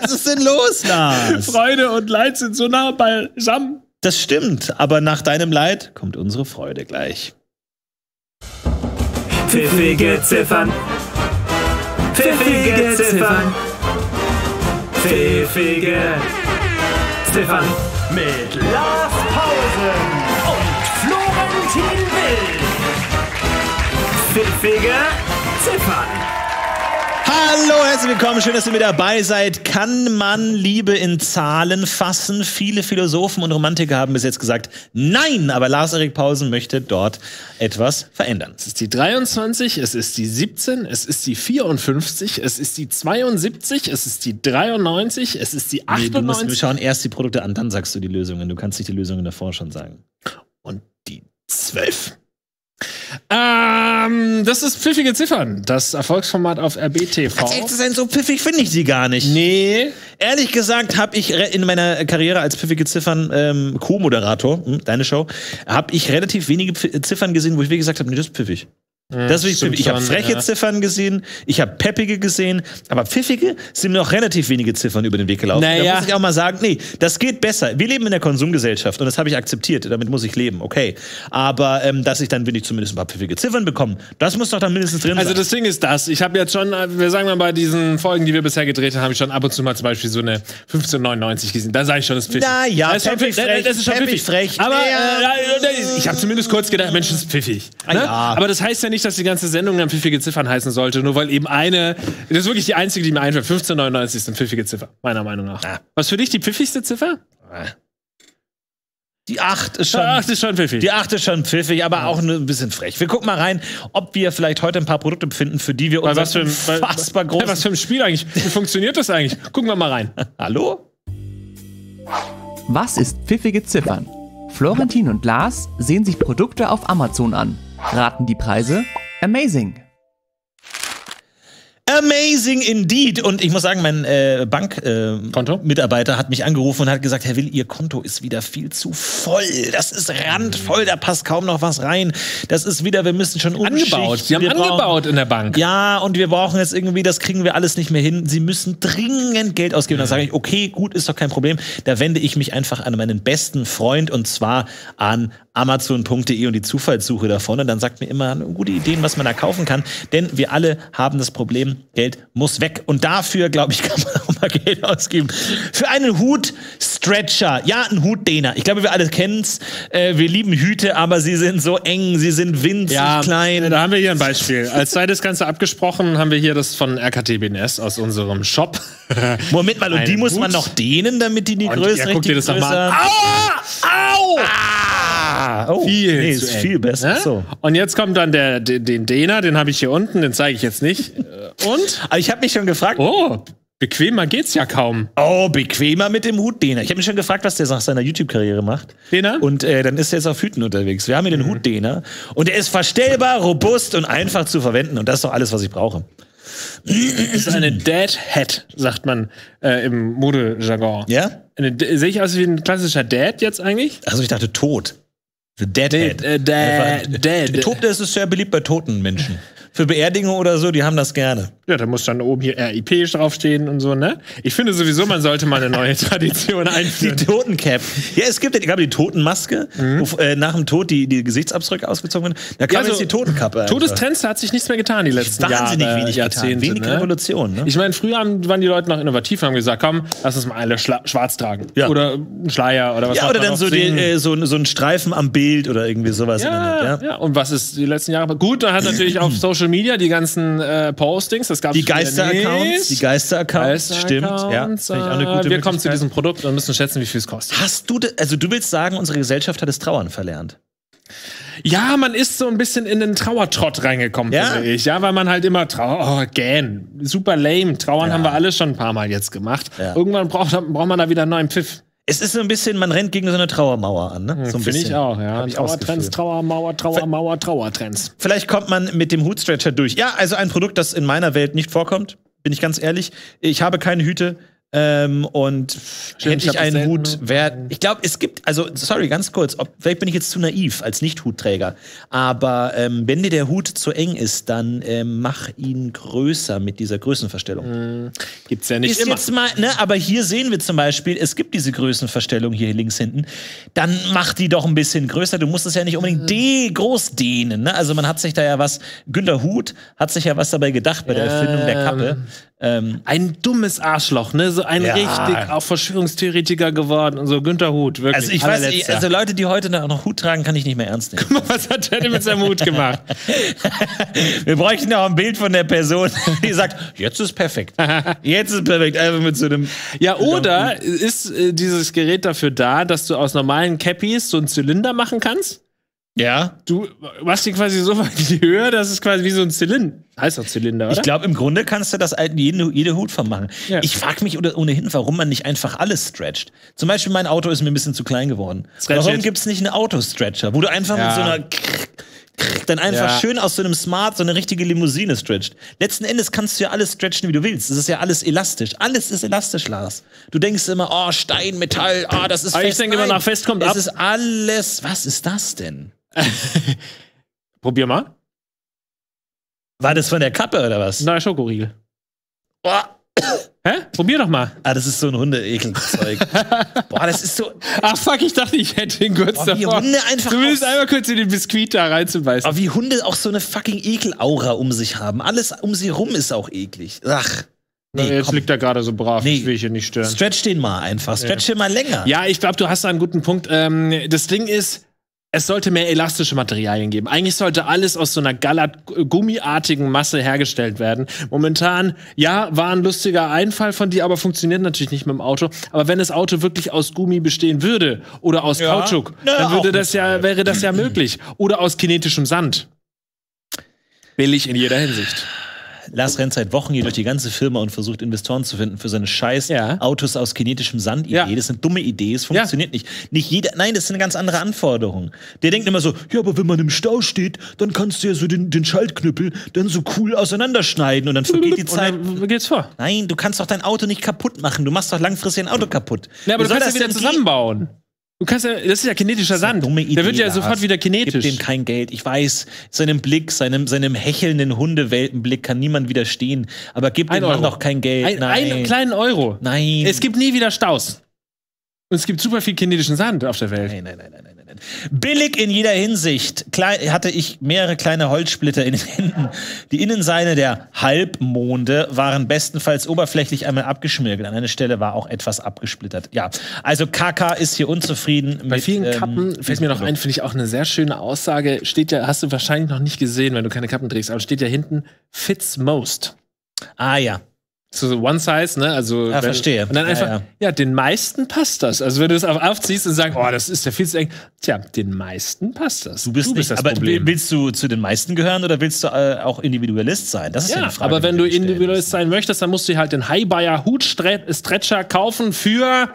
Was ist denn los, Lars? Freude und Leid sind so nah beisammen. Das stimmt, aber nach deinem Leid kommt unsere Freude gleich. Pfiffige Ziffern. Pfiffige Ziffern. Pfiffige Ziffern. Mit Lars Pausen und Florentin Will. Pfiffige Ziffern. Hallo, herzlich willkommen, schön, dass ihr mit dabei seid. Kann man Liebe in Zahlen fassen? Viele Philosophen und Romantiker haben bis jetzt gesagt, nein, aber Lars-Erik Pausen möchte dort etwas verändern. Es ist die 23, es ist die 17, es ist die 54, es ist die 72, es ist die 93, es ist die 98. Wir schauen erst die Produkte an, dann sagst du die Lösungen. Du kannst nicht die Lösungen davor schon sagen. Und die 12. Das ist Pfiffige Ziffern, das Erfolgsformat auf RBTV. Als echt zu sein, so pfiffig finde ich die gar nicht. Nee. Ehrlich gesagt habe ich in meiner Karriere als Pfiffige Ziffern Co-Moderator, deine Show, habe ich relativ wenige Ziffern gesehen, wo ich wirklich gesagt habe, nee, das ist pfiffig. Das ist wirklich pfiffig. Ich habe freche Ziffern gesehen, ich habe peppige gesehen, aber pfiffige sind mir noch relativ wenige Ziffern über den Weg gelaufen. Naja. Da muss ich auch mal sagen, nee, das geht besser. Wir leben in der Konsumgesellschaft und das habe ich akzeptiert. Damit muss ich leben, okay. Aber dass ich dann wirklich zumindest ein paar pfiffige Ziffern bekomme, das muss doch dann mindestens drin sein. Also das Ding ist das, ich habe jetzt schon, wir sagen mal bei diesen Folgen, die wir bisher gedreht haben, habe ich schon ab und zu mal zum Beispiel so eine 1599 gesehen. Da sage ich schon, das ist pfiffig. Na ja, das ist schon pfiffig. Frech. Aber ich habe zumindest kurz gedacht, Mensch, das ist pfiffig. Ne? Ja. Aber das heißt ja nicht, dass die ganze Sendung dann pfiffige Ziffern heißen sollte, nur weil eben eine, das ist wirklich die einzige, die mir einfällt. 1599 ist eine pfiffige Ziffer, meiner Meinung nach. Ja. Was für dich die pfiffigste Ziffer? Die 8 ist schon. Die 8 ist schon pfiffig. Die 8 ist schon pfiffig, aber auch ein bisschen frech. Wir gucken mal rein, ob wir vielleicht heute ein paar Produkte finden, für die wir uns unfassbar groß. Was für ein Spiel eigentlich? Wie funktioniert das eigentlich? Gucken wir mal rein. Hallo? Was ist Pfiffige Ziffern? Florentin und Lars sehen sich Produkte auf Amazon an. Raten die Preise? Amazing! Amazing indeed. Und ich muss sagen, mein Bankmitarbeiter hat mich angerufen und hat gesagt, Herr Will, Ihr Konto ist wieder viel zu voll. Das ist randvoll, da passt kaum noch was rein. Das ist wieder, wir müssen schon angebaut. Sie haben angebaut in der Bank. Ja, und wir brauchen jetzt irgendwie, das kriegen wir alles nicht mehr hin. Sie müssen dringend Geld ausgeben. Dann sage ich, okay, gut, ist doch kein Problem. Da wende ich mich einfach an meinen besten Freund und zwar an Amazon.de und die Zufallssuche davon. Und dann sagt mir immer gute Ideen, was man da kaufen kann. Denn wir alle haben das Problem, Geld muss weg. Und dafür, glaube ich, kann man auch mal Geld ausgeben. Für einen Hut-Stretcher. Ja, ein Hutdehner. Ich glaube, wir alle kennen's. Wir lieben Hüte, aber sie sind so eng, sie sind winzig klein. Da haben wir hier ein Beispiel. Als sei das Ganze abgesprochen, haben wir hier das von RKT-BNS aus unserem Shop. Moment mal, und die muss man noch dehnen, damit die Größe guck dir das noch mal an. Au! Oh, ist viel besser. So. Und jetzt kommt dann den Dehner, den habe ich hier unten, den zeige ich jetzt nicht. Und? Aber ich habe mich schon gefragt. Oh, bequemer geht's ja kaum. Oh, bequemer mit dem Hutdehner. Ich habe mich schon gefragt, was der nach seiner YouTube-Karriere macht. Dehner? Und dann ist er jetzt auf Hüten unterwegs. Wir haben hier den Hutdehner. Und der ist verstellbar, robust und einfach zu verwenden. Und das ist doch alles, was ich brauche. Das ist eine Dead Hat, sagt man im Modejargon. Ja? Sehe ich aus wie ein klassischer Dad jetzt eigentlich? Also ich dachte tot. The Dead Hat. Dead. Tot, das ist sehr beliebt bei toten Menschen. Für Beerdigungen oder so, die haben das gerne. Ja, da muss dann oben hier RIP draufstehen und so, ne? Ich finde sowieso, man sollte mal eine neue Tradition einführen. Die Totencap. Ja, es gibt, ich glaube, die Totenmaske, wo nach dem Tod die Gesichtsabdrücke ausgezogen werden. Da kam jetzt die Totenkappe. Todestrends hat sich nichts mehr getan die letzten Jahre. Wahnsinnig wenig Jahrzehnte. Wenig Revolution, ne? Ich meine, früher waren die Leute noch innovativ und haben gesagt, komm, lass uns mal alle schwarz tragen. Ja. Oder einen Schleier oder was. Ja, oder dann so ein Streifen am Bild oder irgendwie sowas. Ja. Und was ist die letzten Jahre? Gut, da hat natürlich auf Social Media die ganzen Postings, das gab's die Geister-Accounts, stimmt. Ja, auch eine gute wir kommen zu diesem Produkt und müssen schätzen, wie viel es kostet. Also du willst sagen, unsere Gesellschaft hat das Trauern verlernt? Ja, man ist so ein bisschen in den Trauertrott reingekommen, finde ich. Ja, weil man halt immer super lame. Trauern haben wir alle schon ein paar Mal jetzt gemacht. Ja. Irgendwann braucht man da wieder einen neuen Pfiff. Es ist so ein bisschen, man rennt gegen so eine Trauermauer an, ne? So Finde ich auch, ja. Trauertrends, Trauertrends. Vielleicht kommt man mit dem Hutstretcher durch. Ja, also ein Produkt, das in meiner Welt nicht vorkommt, bin ich ganz ehrlich. Ich habe keine Hüte. Und hätte ich einen Hut, ich glaube, es gibt, also, sorry, ganz kurz, vielleicht bin ich jetzt zu naiv als Nicht-Hutträger, aber wenn dir der Hut zu eng ist, dann mach ihn größer mit dieser Größenverstellung. Gibt's ja nicht ist immer. Jetzt mal, ne, aber hier sehen wir zum Beispiel, es gibt diese Größenverstellung hier links hinten, dann mach die doch ein bisschen größer, du musst es ja nicht unbedingt groß dehnen, ne? Also man hat sich da ja was, Günter Huth hat sich ja was dabei gedacht bei der Erfindung der Kappe. Ein dummes Arschloch, ne? So ein richtig auch Verschwörungstheoretiker geworden und so. Günter Huth, wirklich. Also ich weiß nicht, also Leute, die heute noch Hut tragen, kann ich nicht mehr ernst nehmen. Guck mal, was hat der denn mit seinem Hut gemacht? Wir bräuchten auch ein Bild von der Person, die sagt, jetzt ist perfekt. Jetzt ist perfekt. Einfach mit so einem. Ja, oder ist dieses Gerät dafür da, dass du aus normalen Cappies so einen Zylinder machen kannst? Ja. Du machst die quasi so weit in die Höhe, das ist quasi wie so ein Zylinder. Heißt doch Zylinder, oder? Ich glaube, im Grunde kannst du das jede Hutform machen. Ja. Ich frage mich ohnehin, warum man nicht einfach alles stretcht. Zum Beispiel, mein Auto ist mir ein bisschen zu klein geworden. Warum gibt es nicht einen Autostretcher, wo du einfach mit so einer dann einfach schön aus so einem Smart so eine richtige Limousine stretcht. Letzten Endes kannst du ja alles stretchen, wie du willst. Das ist ja alles elastisch. Alles ist elastisch, Lars. Du denkst immer, oh, Stein, Metall, das ist fest. Ich denke immer, nach fest kommt ab. Es ist alles. Was ist das denn? Probier mal. War das von der Kappe oder was? Nein, Schokoriegel. Oh. Hä? Probier doch mal. Das ist so ein Hunde-Ekel-Zeug. Boah, das ist so. Ach fuck, ich dachte, ich hätte ihn kurz davor. Wie Hunde einfach. Du willst einmal kurz in den Biskuit da reinzubeißen. Aber wie Hunde auch so eine fucking Ekel-Aura um sich haben. Alles um sie rum ist auch eklig. Ach. Nee, jetzt liegt er gerade so brav. Nee. Das will ich hier nicht stören. Stretch den mal einfach. Stretch den mal länger. Ja, ich glaube, du hast da einen guten Punkt. Das Ding ist, es sollte mehr elastische Materialien geben. Eigentlich sollte alles aus so einer gummiartigen Masse hergestellt werden. Momentan, war ein lustiger Einfall von dir, aber funktioniert natürlich nicht mit dem Auto. Aber wenn das Auto wirklich aus Gummi bestehen würde oder aus Kautschuk, dann wäre das ja möglich. Oder aus kinetischem Sand. Billig in jeder Hinsicht. Lars rennt seit Wochen hier durch die ganze Firma und versucht Investoren zu finden für seine scheiß Autos aus kinetischem Sand-Idee. Ja. Das ist eine dumme Idee, es funktioniert nicht. Nein, das ist eine ganz andere Anforderung. Der denkt immer so, aber wenn man im Stau steht, dann kannst du ja so den Schaltknüppel dann so cool auseinanderschneiden und dann vergeht die Zeit. Wie geht's vor? Nein, du kannst doch dein Auto nicht kaputt machen. Du machst doch langfristig ein Auto kaputt. Ja, aber du kannst das wieder zusammenbauen. Du kannst das ist ja kinetischer Sand. Der wird ja sofort wieder kinetisch. Gib dem kein Geld. Ich weiß, seinem Blick, seinem hechelnden Hundewelpenblick kann niemand widerstehen. Aber gib dem Mann doch kein Geld. Einen kleinen Euro. Nein. Es gibt nie wieder Staus. Und es gibt super viel kinetischen Sand auf der Welt. Nein. Billig in jeder Hinsicht. Hatte ich mehrere kleine Holzsplitter in den Händen. Die Innenseite der Halbmonde waren bestenfalls oberflächlich einmal abgeschmirgelt. An einer Stelle war auch etwas abgesplittert. Ja, also KK ist hier unzufrieden. Bei vielen Kappen fällt mir noch ein, finde ich auch eine sehr schöne Aussage. Steht ja, hast du wahrscheinlich noch nicht gesehen, wenn du keine Kappen trägst, aber steht ja hinten, fits most. Ah ja. So One Size, ne? Also, verstehe. Und dann einfach, den meisten passt das. Also, wenn du es aufziehst und sagst, das ist ja viel zu eng. Tja, den meisten passt das. Du bist nicht, das aber Problem. Willst du zu den meisten gehören oder willst du auch Individualist sein? Das ist ja eine Frage. Aber wenn du Individualist sein möchtest, dann musst du halt den Highbuyer Hut-Stretcher kaufen für.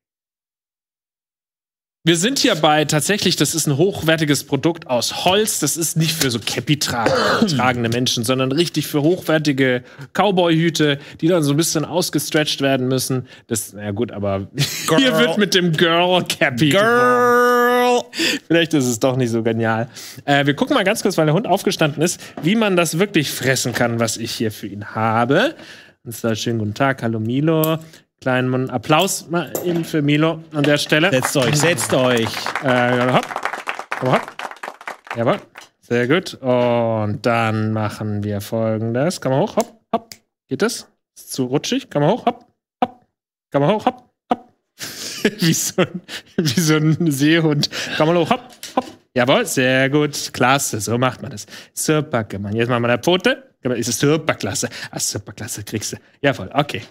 Wir sind hier bei tatsächlich, das ist ein hochwertiges Produkt aus Holz. Das ist nicht für so Cappy-tragende Menschen, sondern richtig für hochwertige Cowboy-Hüte, die dann so ein bisschen ausgestretcht werden müssen. Na gut, aber hier wird mit dem Girl-Cappy. Girl! Vielleicht ist es doch nicht so genial. Wir gucken mal ganz kurz, weil der Hund aufgestanden ist, wie man das wirklich fressen kann, was ich hier für ihn habe. Und zwar schönen guten Tag, hallo Milo. Kleinen Applaus mal eben für Milo an der Stelle. Setzt euch. Hopp. Jawohl. Sehr gut. Und dann machen wir Folgendes. Kann man hoch, hopp, hopp. Geht das? Ist zu rutschig. Kann man hoch, hopp, hopp. Kann man hoch, hopp, hopp. wie so ein Seehund. Kann man hoch, hopp, hopp. Jawohl, sehr gut. Klasse. So macht man das. Super, Mann. Jetzt machen wir eine Pfote. Ist es superklasse. Superklasse kriegst du. Jawohl, okay.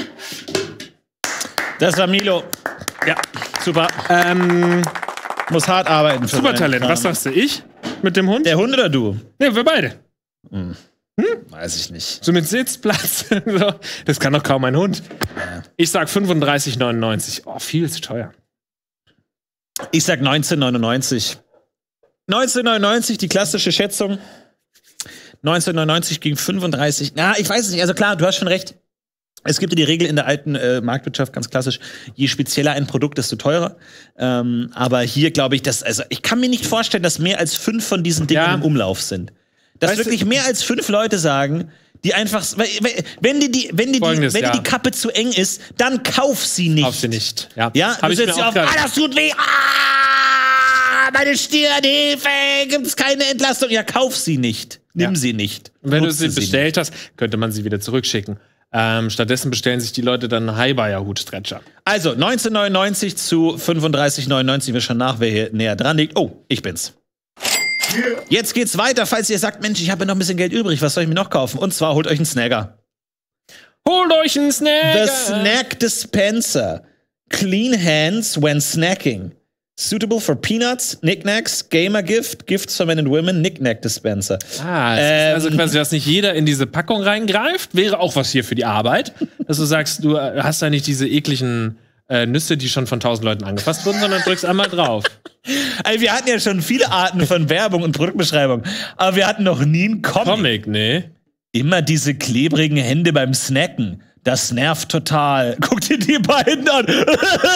Das war Milo. Ja, super. Muss hart arbeiten. Super Talent. Was sagst du? Ich? Mit dem Hund? Der Hund oder du? Ne, wir beide. Weiß ich nicht. So mit Sitzplatz. So. Das kann doch kaum ein Hund. Ja. Ich sag 35,99. Oh, viel zu teuer. Ich sag 19,99. 19,99, die klassische Schätzung. 19,99 gegen 35. Na, ich weiß es nicht. Also klar, du hast schon recht. Es gibt ja die Regel in der alten Marktwirtschaft, ganz klassisch, je spezieller ein Produkt, desto teurer. Aber hier glaube ich, also ich kann mir nicht vorstellen, dass mehr als 5 von diesen Dingen im Umlauf sind. Dass wirklich mehr als 5 Leute sagen, die einfach, wenn die Kappe zu eng ist, dann kauf sie nicht. Kauf sie nicht. Ja. Du sitzt auf, das tut weh, meine Stirn, Hilfe, gibt's keine Entlastung. Ja, kauf sie nicht. Nimm sie nicht. Und wenn du sie bestellt hast, könnte man sie wieder zurückschicken. Stattdessen bestellen sich die Leute dann einen Highbuyer-Hut-Stretcher. Also 19,99 zu 35,99. Wir schauen nach, wer hier näher dran liegt. Oh, ich bin's. Jetzt geht's weiter, falls ihr sagt, Mensch, ich habe noch ein bisschen Geld übrig, was soll ich mir noch kaufen? Und zwar holt euch einen Snagger. Holt euch einen Snagger! The Snack Dispenser. Clean hands when snacking. Suitable for peanuts, knickknacks, gamer gifts for men and women, knickknack Dispenser. Es ist also quasi, dass nicht jeder in diese Packung reingreift, wäre auch was hier für die Arbeit. Dass du sagst, du hast da nicht diese ekligen Nüsse, die schon von 1000 Leuten angefasst wurden, sondern drückst einmal drauf. Also wir hatten ja schon viele Arten von Werbung und Produktbeschreibung, aber wir hatten noch nie einen Comic. Nee. Immer diese klebrigen Hände beim Snacken. Das nervt total. Guck dir die beiden an. Nein!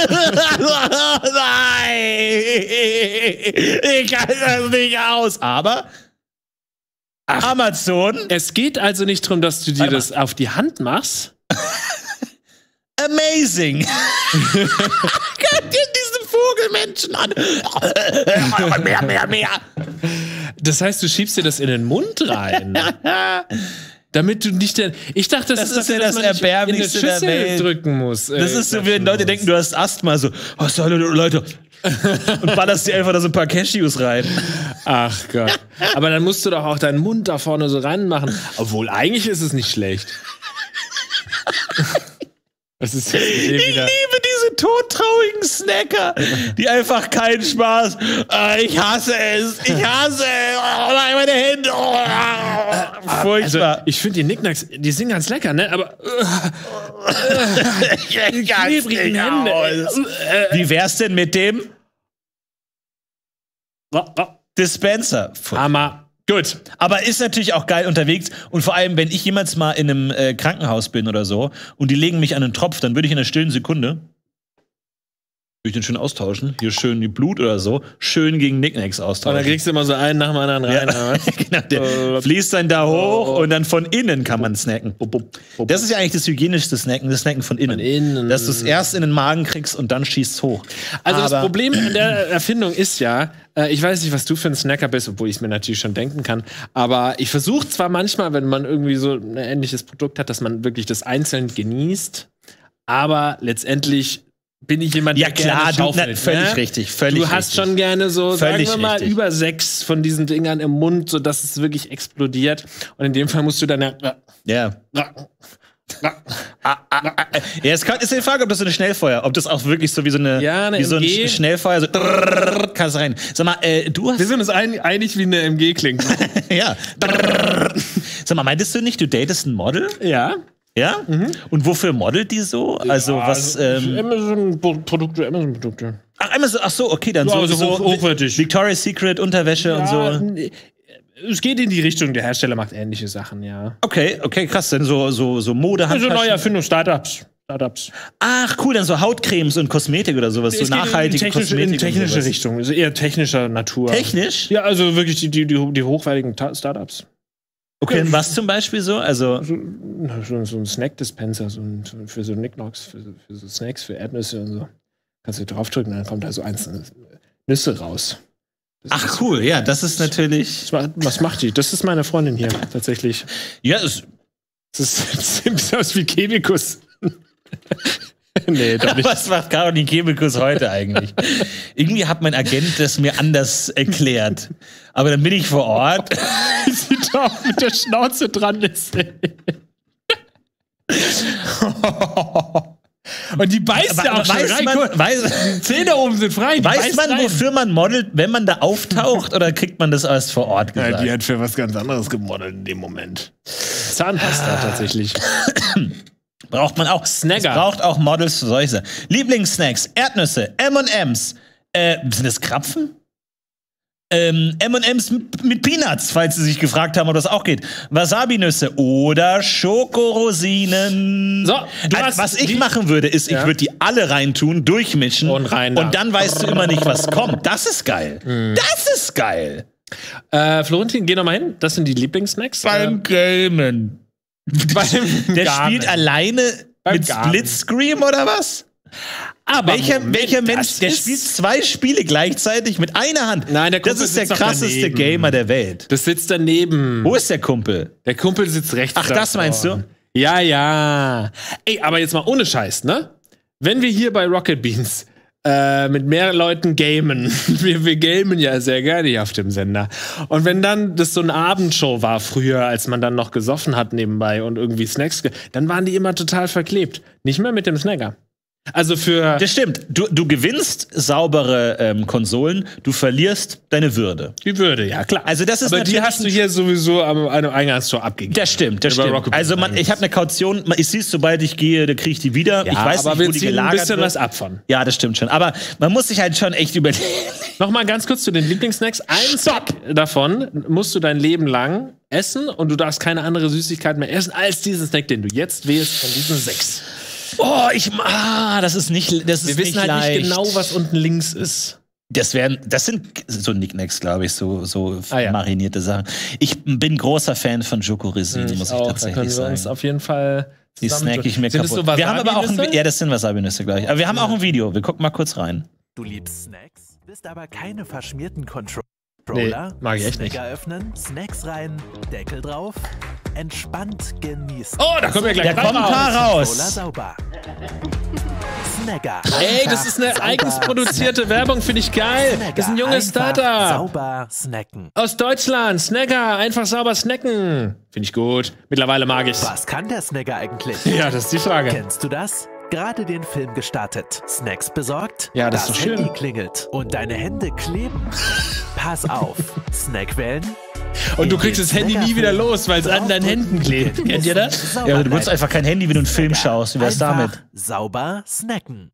Ich kann das nicht aus. Aber Amazon. Es geht also nicht darum, dass du dir das auf die Hand machst. Amazing. Guck dir diesen Vogelmenschen an. Mehr. Das heißt, du schiebst dir das in den Mund rein. Damit du nicht ich dachte, das ist ja das Erbärmlichste der Welt drücken muss. Das ist so, wie wenn Leute denken, du hast Asthma. So, was soll Leute? Und ballerst dir einfach da so ein paar Cashews rein. Ach Gott. Aber dann musst du doch auch deinen Mund da vorne so ranmachen. Obwohl, eigentlich ist es nicht schlecht. Das ist ich liebe diese todtraurigen Snacker, die einfach keinen Spaß. Ich hasse es. Oh nein, meine Hände. Furchtbar. Also, ich finde die Knickknacks, die sind ganz lecker, ne? Aber die klebrigen Hände. Wie wär's denn mit dem Dispenser? Hammer. Gut. Aber ist natürlich auch geil unterwegs. Und vor allem, wenn ich jemals mal in einem Krankenhaus bin oder so und die legen mich an einen Tropf, dann würde ich in einer stillen Sekunde den schön austauschen. Hier schön die Blut oder so. Schön gegen Knickknacks austauschen. Und dann kriegst du immer so einen nach dem anderen rein. Ja. Genau, der fließt dann da hoch und dann von innen kann man snacken. Das ist ja eigentlich das hygienischste Snacken, das Snacken von innen. Dass du es erst in den Magen kriegst und dann schießt es hoch. Also das Problem an der Erfindung ist ja, ich weiß nicht, was du für ein Snacker bist, obwohl ich es mir natürlich schon denken kann, aber ich versuche zwar manchmal, wenn man irgendwie so ein ähnliches Produkt hat, dass man wirklich das einzeln genießt, aber letztendlich bin ich jemand, der gerne schaufelt. Völlig richtig. Du hast schon gerne so, sagen wir mal, über 6 von diesen Dingern im Mund, sodass es wirklich explodiert. Und in dem Fall musst du dann ja, es ist die Frage, ob das so eine Schnellfeuer, ob das auch wirklich so wie so so ein Schnellfeuer, so kannst rein. Sag mal, du hast... Wir sind uns einig, wie eine MG klingt. Ja. Sag mal, meintest du nicht, du datest ein Model? Ja. Ja? Mhm. Und wofür modelt die so? Also was? Amazon-Produkte. Ach so, okay, dann ja, so hochwertig. Victoria's Secret, Unterwäsche und so. Es geht in die Richtung, der Hersteller macht ähnliche Sachen, ja. Okay, krass, denn so Mode, Handtaschen. So neue Erfindung, Startups. Ach, cool, dann so Hautcremes und Kosmetik oder sowas, so nachhaltige Kosmetik. In technische Richtung, also eher technischer Natur. Technisch? Ja, also wirklich die hochwertigen Startups. Okay, und was zum Beispiel so? Also so ein Snack-Dispenser, für so Knickknacks, für so Snacks, für Erdnüsse und so. Kannst du draufdrücken, dann kommt da so einzelne Nüsse raus. Ach cool, ja, das ist natürlich... Was macht die? Das ist meine Freundin hier, tatsächlich. Ja, das sieht ein bisschen aus wie Chemikus. Nee, doch nicht. Was macht Caroline Kebekus heute eigentlich? Irgendwie hat mein Agent das mir anders erklärt. Aber dann bin ich vor Ort. Wie sie da mit der Schnauze dran ist. Und die beißt ja auch schon rein. Die Zähne oben sind frei. Weiß man, wofür man modelt, wenn man da auftaucht? Oder kriegt man das erst vor Ort gesagt? Ja, die hat für was ganz anderes gemodelt in dem Moment. Zahnpasta tatsächlich. Braucht man auch. Snagger. Braucht auch Models für solche. Lieblingssnacks, Erdnüsse, M&M's. Sind das Krapfen? M&M's mit Peanuts, falls Sie sich gefragt haben, ob das auch geht. Wasabi-Nüsse oder Schokorosinen. So, was ich machen würde, ist, ich würde die alle reintun, durchmischen. Und rein da. Und dann weißt du immer nicht, was kommt. Das ist geil. Das ist geil. Florentin, geh noch mal hin. Das sind die Lieblingssnacks. Beim Gamen. Der spielt alleine mit Splitscreen oder was? Aber welcher Mensch, der spielt 2 Spiele gleichzeitig mit einer Hand? Nein, der Kumpel das ist der sitzt krasseste daneben. Gamer der Welt. Das sitzt daneben. Wo ist der Kumpel? Der Kumpel sitzt rechts. Ach, das meinst du? Ja. Ey, aber jetzt mal ohne Scheiß, ne? Wenn wir hier bei Rocket Beans mit mehr Leuten gamen, wir gamen ja sehr gerne hier auf dem Sender. Und wenn dann das so eine Abendshow war früher, als man dann noch gesoffen hat nebenbei und irgendwie Snacks, dann waren die immer total verklebt. Nicht mehr mit dem Snacker. Also für. Das stimmt. Du gewinnst saubere Konsolen, du verlierst deine Würde. Die Würde, ja klar. Also das ist aber die hast du hier sowieso am Eingangstor abgegeben. Das stimmt. Also ich habe eine Kaution, ich sehe es, sobald ich gehe, da kriege ich die wieder. Ja, ich weiß aber nicht, wo wir die gelagert ein bisschen wird. was ab von. Ja, das stimmt schon. Aber man muss sich halt schon echt überlegen. Nochmal ganz kurz zu den Lieblingssnacks. Ein Snack davon musst du dein Leben lang essen und du darfst keine andere Süßigkeit mehr essen als diesen Snack, den du jetzt wählst von diesen 6. Oh, das ist nicht leicht. Wir wissen halt leicht. nicht genau, was unten links ist. Das sind so Knickknacks, glaube ich, so marinierte Sachen. Ich bin großer Fan von Schokorosinen, muss ich tatsächlich können wir sagen. uns auf jeden Fall die snack ich mir kaputt. So wir haben aber auch das sind Wasabi-Nüsse gleich. Aber wir haben auch ein Video. Wir gucken mal kurz rein. Du liebst Snacks, bist aber keine verschmierten Controller. Nee, mag ich echt nicht. Snacker öffnen, Snacks rein, Deckel drauf, entspannt genießen. Oh, da kommt ja gleich ein paar raus. Controller sauber. Snacker. Ey, das ist eine eigens produzierte Werbung, finde ich geil. Snacker, Das ist ein junges Startup. Sauber snacken. Aus Deutschland. Snacker, einfach sauber snacken. Finde ich gut. Mittlerweile mag ich's. Was kann der Snacker eigentlich? Ja, das ist die Frage. Kennst du das? Gerade den Film gestartet. Snacks besorgt? Ja, das ist doch schön. Handy klingelt und deine Hände kleben. Pass auf. Snack wählen? Und du kriegst das Handy nie wieder los, weil es an deinen Händen klebt. Kennt ihr das? Ja, du nutzt einfach kein Handy, wenn du einen Film schaust. Wie wär's damit? Sauber snacken.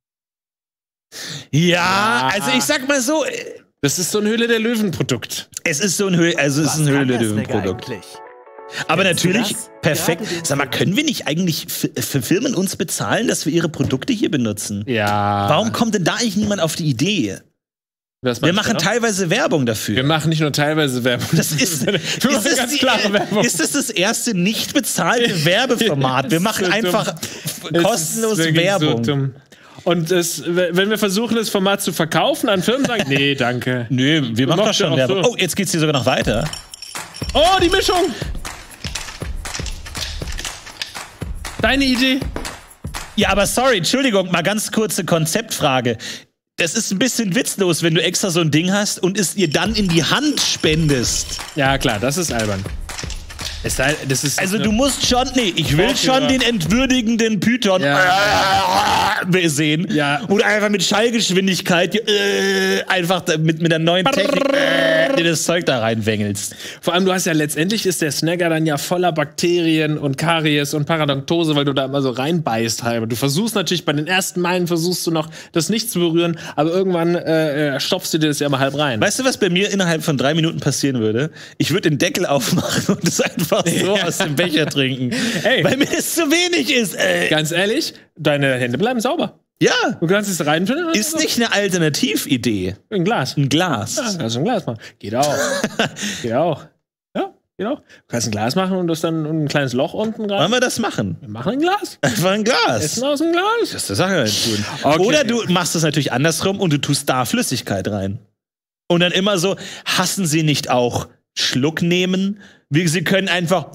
Ja, also ich sag mal so. Das ist so ein Höhle der Löwen-Produkt. Es ist so ein Höhle der Löwen-Produkt. Aber natürlich, perfekt. Sag mal, können wir nicht eigentlich für Firmen uns bezahlen, dass wir ihre Produkte hier benutzen? Ja. Warum kommt denn da eigentlich niemand auf die Idee? Wir machen teilweise Werbung dafür. Wir machen nicht nur teilweise Werbung. Das ist ganz klare Werbung. Ist das erste nicht bezahlte Werbeformat? Wir machen einfach kostenlos Werbung. So und wenn wir versuchen, das Format zu verkaufen an Firmen, sagen, nee, danke. Nee, wir machen doch schon Werbung. So. Oh, jetzt geht's hier sogar noch weiter. Oh, die Mischung! Deine Idee? Ja, aber sorry, Entschuldigung, mal ganz kurze Konzeptfrage. Das ist ein bisschen witzlos, wenn du extra so ein Ding hast und es ihr dann in die Hand spendest. Ja, klar, das ist albern. Das ist also du musst schon, ich will schon den entwürdigenden Python sehen. Ja. Oder einfach mit Schallgeschwindigkeit einfach mit der neuen Technik dir das Zeug da reinwängelst. Vor allem, du hast ja letztendlich ist der Snacker dann ja voller Bakterien und Karies und Paradontose, weil du da immer so reinbeißt halber. Du versuchst natürlich, bei den ersten Malen versuchst du noch, das nicht zu berühren, aber irgendwann stopfst du dir das ja mal halb rein. Weißt du, was bei mir innerhalb von 3 Minuten passieren würde? Ich würde den Deckel aufmachen und das einfach so aus dem Becher trinken. Ey. Weil mir das zu wenig ist, ey. Ganz ehrlich, deine Hände bleiben sauber. Ja. Du kannst es reinfinden. Ist nicht eine Alternatividee. Ein Glas. Ein Glas. Ja, kannst du ein Glas machen. Geht auch. Geht auch. Ja, geht auch. Du kannst ein Glas machen und das dann ein kleines Loch unten rein. Wollen wir das machen? Wir machen ein Glas. Einfach ein Glas. Essen aus dem Glas. Das ist eine Sache halt tun. Okay. Oder du machst es natürlich andersrum und du tust da Flüssigkeit rein. Und dann immer so, hassen Sie nicht auch Schluck nehmen? Sie können einfach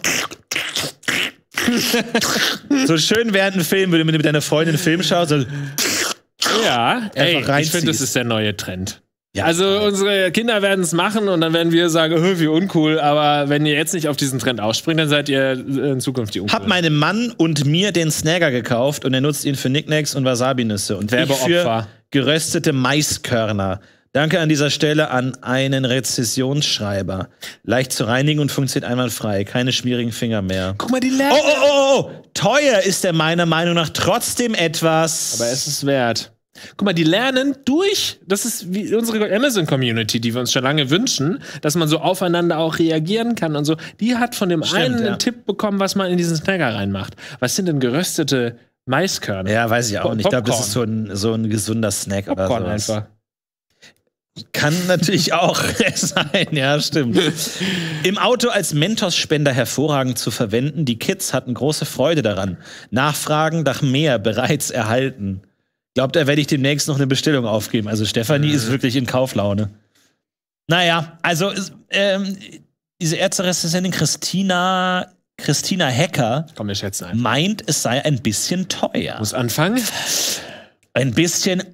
so schön während einem Film, wenn du mit deiner Freundin einen Film schaust, so ja, ich finde, das ist der neue Trend. Ja, also unsere Kinder werden es machen und dann werden wir sagen, wie uncool, aber wenn ihr jetzt nicht auf diesen Trend ausspringt, dann seid ihr in Zukunft die uncool. Hab meinem Mann und mir den Snacker gekauft und er nutzt ihn für Knickknacks und Wasabi-Nüsse und ich für geröstete Maiskörner. Danke an dieser Stelle an einen Rezessionsschreiber. Leicht zu reinigen und funktioniert einwandfrei. Keine schmierigen Finger mehr. Guck mal, die Lärm. Oh. Teuer ist er meiner Meinung nach trotzdem etwas. Aber es ist wert. Guck mal, die lernen durch, das ist wie unsere Amazon-Community, die wir uns schon lange wünschen, dass man so aufeinander auch reagieren kann und so. Die hat von dem einen Tipp bekommen, was man in diesen Snacker reinmacht. Was sind denn geröstete Maiskörner? Ja, weiß ich auch nicht. Ich glaube, das ist so ein gesunder Snack Popcorn oder so. einfach. Kann natürlich auch sein, ja, stimmt. Im Auto als Mentos-Spender hervorragend zu verwenden. Die Kids hatten große Freude daran. Nachfragen nach mehr bereits erhalten. Glaubt, da werde ich demnächst noch eine Bestellung aufgeben. Also Stefanie ist wirklich in Kauflaune. Naja, also diese Ärzterezensentin Christina Hacker Komm, wir schätzen ein. meint, es sei ein bisschen teuer. Muss anfangen. Ein bisschen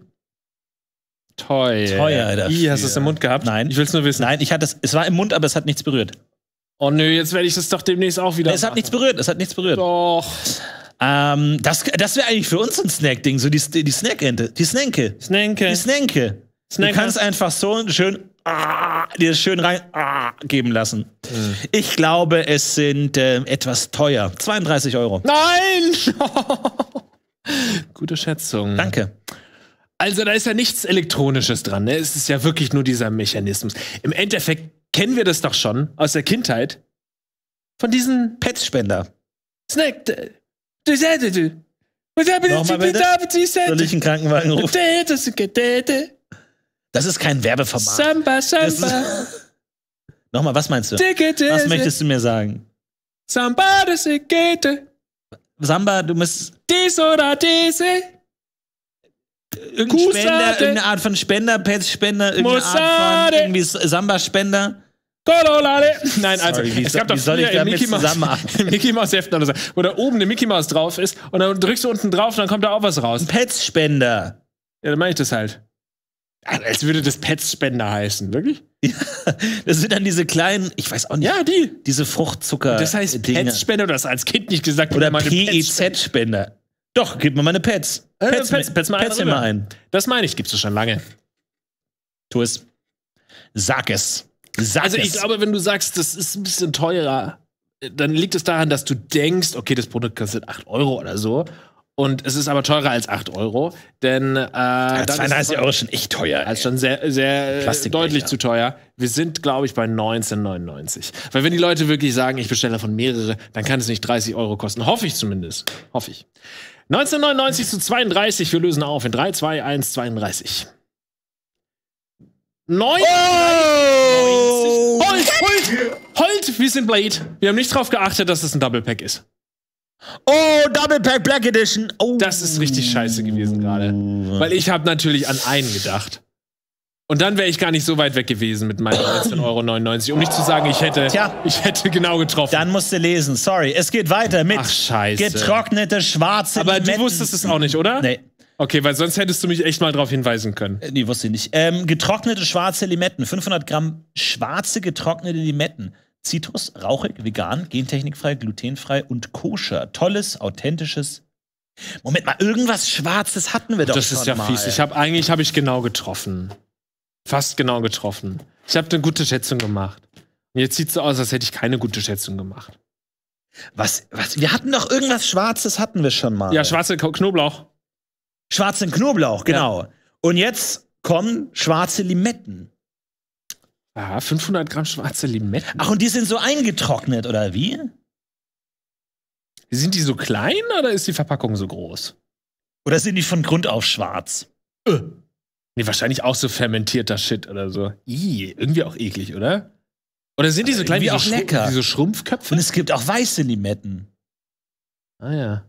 Teuer dafür. Hast du es im Mund gehabt? Nein. Ich will es nur wissen. Nein, es war im Mund, aber es hat nichts berührt. Oh nö, jetzt werde ich das doch demnächst auch wieder Es hat nichts berührt. Doch. Das wäre eigentlich für uns ein Snack-Ding, so die Snackente. Die Snenke. Du kannst einfach so schön dir schön rein geben lassen. Ich glaube, es sind etwas teuer. 32 €. Nein! Gute Schätzung. Danke. Also, da ist ja nichts Elektronisches dran, ne? Es ist ja wirklich nur dieser Mechanismus. Im Endeffekt kennen wir das doch schon aus der Kindheit. Von diesen Petspender. Snack. Nochmal bitte. Soll ich einen Krankenwagen rufen? Das ist kein Werbeformat. Samba. Nochmal, was meinst du? Was möchtest du mir sagen? Samba, das geht. Samba, du musst Dies oder diese. irgendeine Art von Spender, Petspender, irgendeine Art von irgendwie Samba-Spender. Nein, also es gab doch soll ich früher damit im Mickey Mouse Heft oder so, wo da oben eine Mickey Maus drauf ist und dann drückst du unten drauf und dann kommt da auch was raus. Ein Petspender. Ja, dann meine ich das halt. Als würde das Petspender heißen, wirklich? Ja, das sind dann diese kleinen, ich weiß auch nicht. Ja, diese Fruchtzucker. Das heißt Petspender, du hast als Kind nicht gesagt. Oder PEZ-Spender. Doch, gib mir meine Pets. Pets mir mal ein. Das meine ich, gibst du schon lange. Tu es. Sag es. Also ich glaube, wenn du sagst, das ist ein bisschen teurer, dann liegt es daran, dass du denkst, okay, das Produkt kostet 8 € oder so. Und es ist aber teurer als 8 €, denn 32 € ist schon echt teuer. Das ist schon sehr, sehr deutlich zu teuer. Wir sind, glaube ich, bei 19,99. Weil wenn die Leute wirklich sagen, ich bestelle davon mehrere, dann kann es nicht 30 € kosten. Hoffe ich zumindest. Hoffe ich. 19,99 zu 32. Wir lösen auf in 3, 2, 1, 32. 9. Holt, wir sind Blade. Wir haben nicht drauf geachtet, dass es ein Double Pack ist. Oh, Double Pack Black Edition. Oh. Das ist richtig scheiße gewesen gerade. Weil ich habe natürlich an einen gedacht. Und dann wäre ich gar nicht so weit weg gewesen mit meinen 19,99 €. Um nicht zu sagen, ich hätte genau getroffen. Dann musst du lesen. Sorry. Es geht weiter mit scheiße. Getrocknete schwarze Aber Limetten. du wusstest es auch nicht, oder? Nee. Okay, weil sonst hättest du mich echt mal drauf hinweisen können. Nee, wusste ich nicht. Getrocknete schwarze Limetten. 500 Gramm schwarze getrocknete Limetten. Zitrus, rauchig, vegan, gentechnikfrei, glutenfrei und koscher. Tolles, authentisches. Moment mal, irgendwas Schwarzes hatten wir doch das schon ist ja mal. fies. Eigentlich habe ich genau getroffen. Fast genau getroffen. Ich habe eine gute Schätzung gemacht. Und jetzt sieht es so aus, als hätte ich keine gute Schätzung gemacht. Was? Wir hatten doch irgendwas Schwarzes hatten wir schon mal. Ja, schwarze Knoblauch. Schwarzen Knoblauch, genau. Ja. Und jetzt kommen schwarze Limetten. Aha, 500 Gramm schwarze Limetten. Ach, und die sind so eingetrocknet, oder wie? Sind die so klein oder ist die Verpackung so groß? Oder sind die von Grund auf schwarz? Nee, wahrscheinlich auch so fermentierter Shit oder so. Irgendwie auch eklig, oder? Oder sind die so klein wie auch lecker. Wie so Schrumpfköpfe? Und es gibt auch weiße Limetten. Ah ja.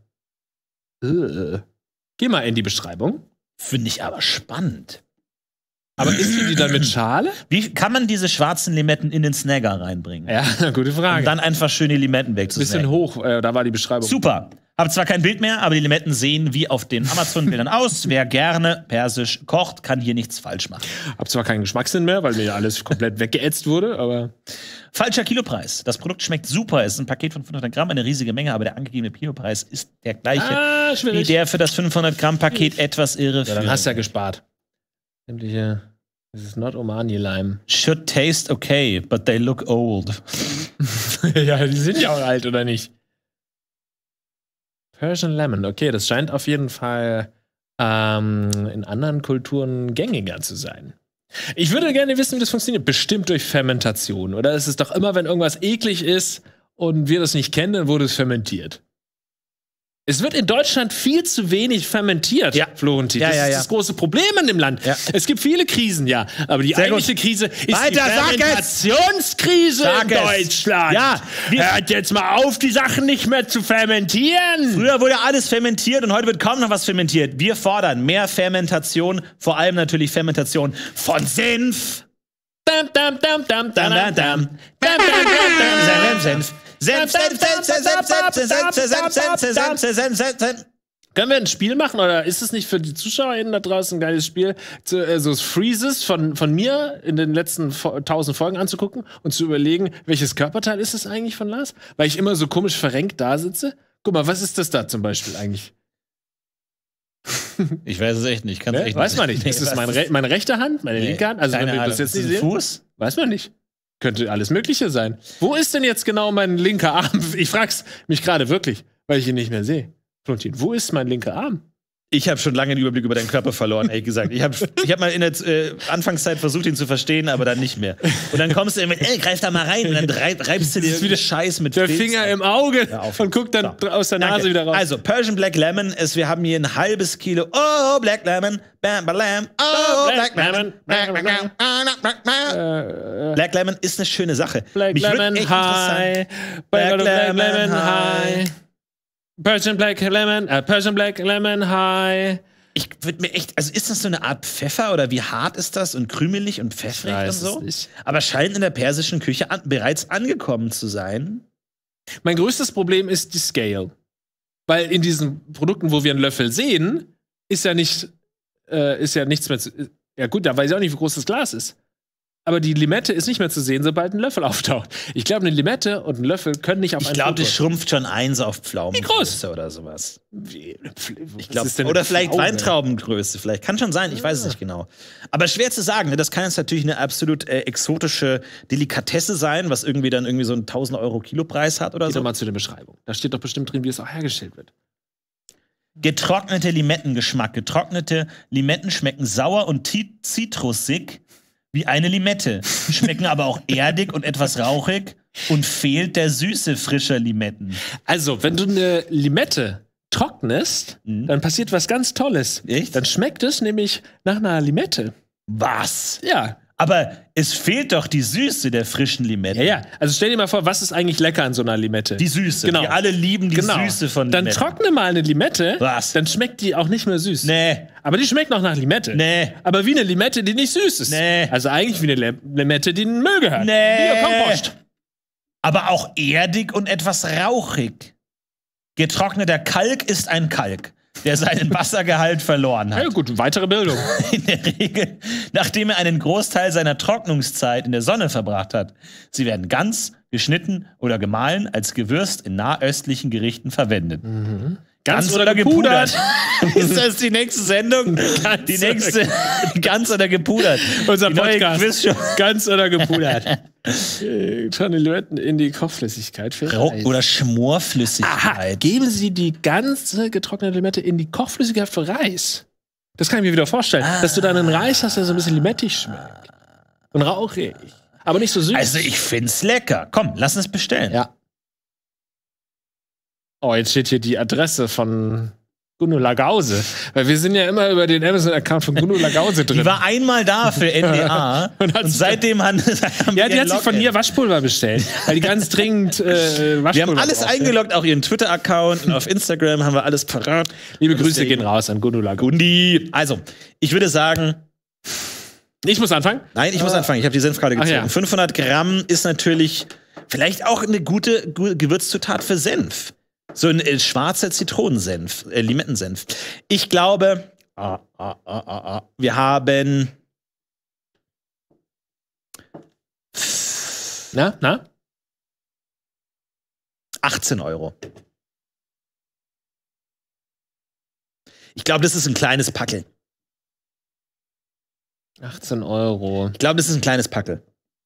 Geh mal in die Beschreibung. Finde ich aber spannend. Aber isst du die dann mit Schale? Wie kann man diese schwarzen Limetten in den Snagger reinbringen? Ja, gute Frage. Um dann einfach schöne Limetten wegzusnacken. Bisschen hoch, da war die Beschreibung. Super. Hab zwar kein Bild mehr, aber die Limetten sehen wie auf den Amazon-Bildern aus. Wer gerne persisch kocht, kann hier nichts falsch machen. Hab zwar keinen Geschmackssinn mehr, weil mir ja alles komplett weggeätzt wurde, aber. Falscher Kilopreis. Das Produkt schmeckt super. Es ist ein Paket von 500 Gramm, eine riesige Menge, aber der angegebene Kilopreis ist der gleiche wie der für das 500 Gramm Paket etwas irreführend. Ja, dann hast du ja gespart. Sämtliche. Das ist not Omani-Lime. Should taste okay, but they look old. Ja, die sind ja auch alt, oder nicht? Persian Lemon, okay, das scheint auf jeden Fall in anderen Kulturen gängiger zu sein. Ich würde gerne wissen, wie das funktioniert. Bestimmt durch Fermentation. Oder ist es doch immer, wenn irgendwas eklig ist und wir das nicht kennen, dann wurde es fermentiert. Es wird in Deutschland viel zu wenig fermentiert, Florentin. Das ist das große Problem in dem Land. Ja. Es gibt viele Krisen, aber die eigentliche Krise ist die Fermentationskrise in Deutschland. Ja, hört jetzt mal auf, die Sachen nicht mehr zu fermentieren. Früher wurde alles fermentiert und heute wird kaum noch was fermentiert. Wir fordern mehr Fermentation, vor allem natürlich Fermentation von Senf. Senf. Können wir ein Spiel machen oder ist es nicht für die ZuschauerInnen da draußen ein geiles Spiel, so Freezes von mir in den letzten 1000 Folgen anzugucken und zu überlegen, welches Körperteil ist es eigentlich von Lars? Weil ich immer so komisch verrenkt da sitze. Guck mal, was ist das da zum Beispiel eigentlich? Ich weiß es echt nicht. Weiß man nicht. Ist es meine rechte Hand, meine linke Hand? Also, wenn wir das jetzt nicht sehen, Fuß? Weiß man nicht. Könnte alles Mögliche sein. Wo ist denn jetzt genau mein linker Arm? Ich frag's mich gerade wirklich, weil ich ihn nicht mehr sehe. Florentin, wo ist mein linker Arm? Ich habe schon lange den Überblick über deinen Körper verloren, ehrlich gesagt. Ich hab mal in der Anfangszeit versucht, ihn zu verstehen, aber dann nicht mehr. Und dann kommst du mit, greif da mal rein und dann reibst du dir wieder Scheiß mit der Finger im Auge und guckt dann aus der Nase wieder raus. Also, Persian Black Lemon ist, wir haben hier ein halbes Kilo. Oh, Black Lemon, bam, bam, oh, Black Lemon. Black Lemon ist eine schöne Sache. Black Lemon High. Black Lemon High. Persian Black Lemon High. Ich würde mir echt, also ist das so eine Art Pfeffer oder wie hart ist das und krümelig und pfeffrig und so? Aber scheint in der persischen Küche bereits angekommen zu sein. Mein größtes Problem ist die Scale. Weil in diesen Produkten, wo wir einen Löffel sehen, ist ja nichts mehr zu. Ja, gut, da weiß ich auch nicht, wie groß das Glas ist. Aber die Limette ist nicht mehr zu sehen, sobald ein Löffel auftaucht. Ich glaube, eine Limette und ein Löffel können nicht auf einen Ich glaube, das schrumpft schon eins auf Pflaumengröße oder sowas. Ich glaube, oder vielleicht Weintraubengröße. Vielleicht kann schon sein, ich weiß es nicht genau. Aber schwer zu sagen. Ne? Das kann jetzt natürlich eine absolut exotische Delikatesse sein, was irgendwie dann so einen 1000 Euro Kilopreis hat oder so. Geh doch mal zu der Beschreibung. Da steht doch bestimmt drin, wie es auch hergestellt wird. Getrocknete Limettengeschmack. Getrocknete Limetten schmecken sauer und zitrusig wie eine Limette, schmecken aber auch erdig und etwas rauchig und fehlt der Süße frischer Limetten. Also, wenn du eine Limette trocknest, dann passiert was ganz Tolles. Echt? Dann schmeckt es nämlich nach einer Limette. Was? Ja. Aber es fehlt doch die Süße der frischen Limette. Ja. Also stell dir mal vor, was ist eigentlich lecker an so einer Limette? Die Süße. Genau. Wir alle lieben die Süße von Limetten. Dann trockne mal eine Limette. Was? Dann schmeckt die auch nicht mehr süß. Nee. Aber die schmeckt noch nach Limette. Nee. Aber wie eine Limette, die nicht süß ist. Nee. Also eigentlich wie eine Limette, die in den Müll gehört. Nee. Biokompost. Aber auch erdig und etwas rauchig. Getrockneter Kalk ist ein Kalk, der seinen Wassergehalt verloren hat. Ja gut, weitere Bildung. In der Regel, nachdem er einen Großteil seiner Trocknungszeit in der Sonne verbracht hat. Sie werden ganz, geschnitten oder gemahlen als Gewürzt in nahöstlichen Gerichten verwendet. Ganz oder gepudert. Ist das die nächste Sendung? Die nächste ganz oder gepudert. Unser die neue Podcast. Quizshow. Ganz oder gepudert. Limetten in die Kochflüssigkeit für Reis. Oder Schmorflüssigkeit. Aha, geben Sie die ganze getrocknete Limette in die Kochflüssigkeit für Reis. Das kann ich mir wieder vorstellen. Dass du dann einen Reis hast, der so ein bisschen limettig schmeckt. Und rauchig. Aber nicht so süß. Also ich find's lecker. Komm, lass uns bestellen. Ja. Oh, jetzt steht hier die Adresse von Gundula Gause. Weil wir sind ja immer über den Amazon-Account von Gundula Gause drin. Die war einmal da für NDA und seitdem haben ja, die hat sich von mir Waschpulver bestellt. Weil die ganz dringend Waschpulver Wir haben alles eingeloggt, auch ihren Twitter-Account und auf Instagram haben wir alles parat. Liebe Grüße gehen raus an Gundula Gause. Gundi. Also, ich würde sagen... Ich muss anfangen? Nein, ich muss anfangen. Ich habe die Senfkarte gezogen. Ja. 500 Gramm ist natürlich vielleicht auch eine gute Gewürzzutat für Senf. So ein schwarzer Zitronensenf, Limettensenf. Ich glaube, wir haben. Na? 18 Euro. Ich glaube, das ist ein kleines Packel. 18 Euro. Ich glaube, das ist ein kleines Packel.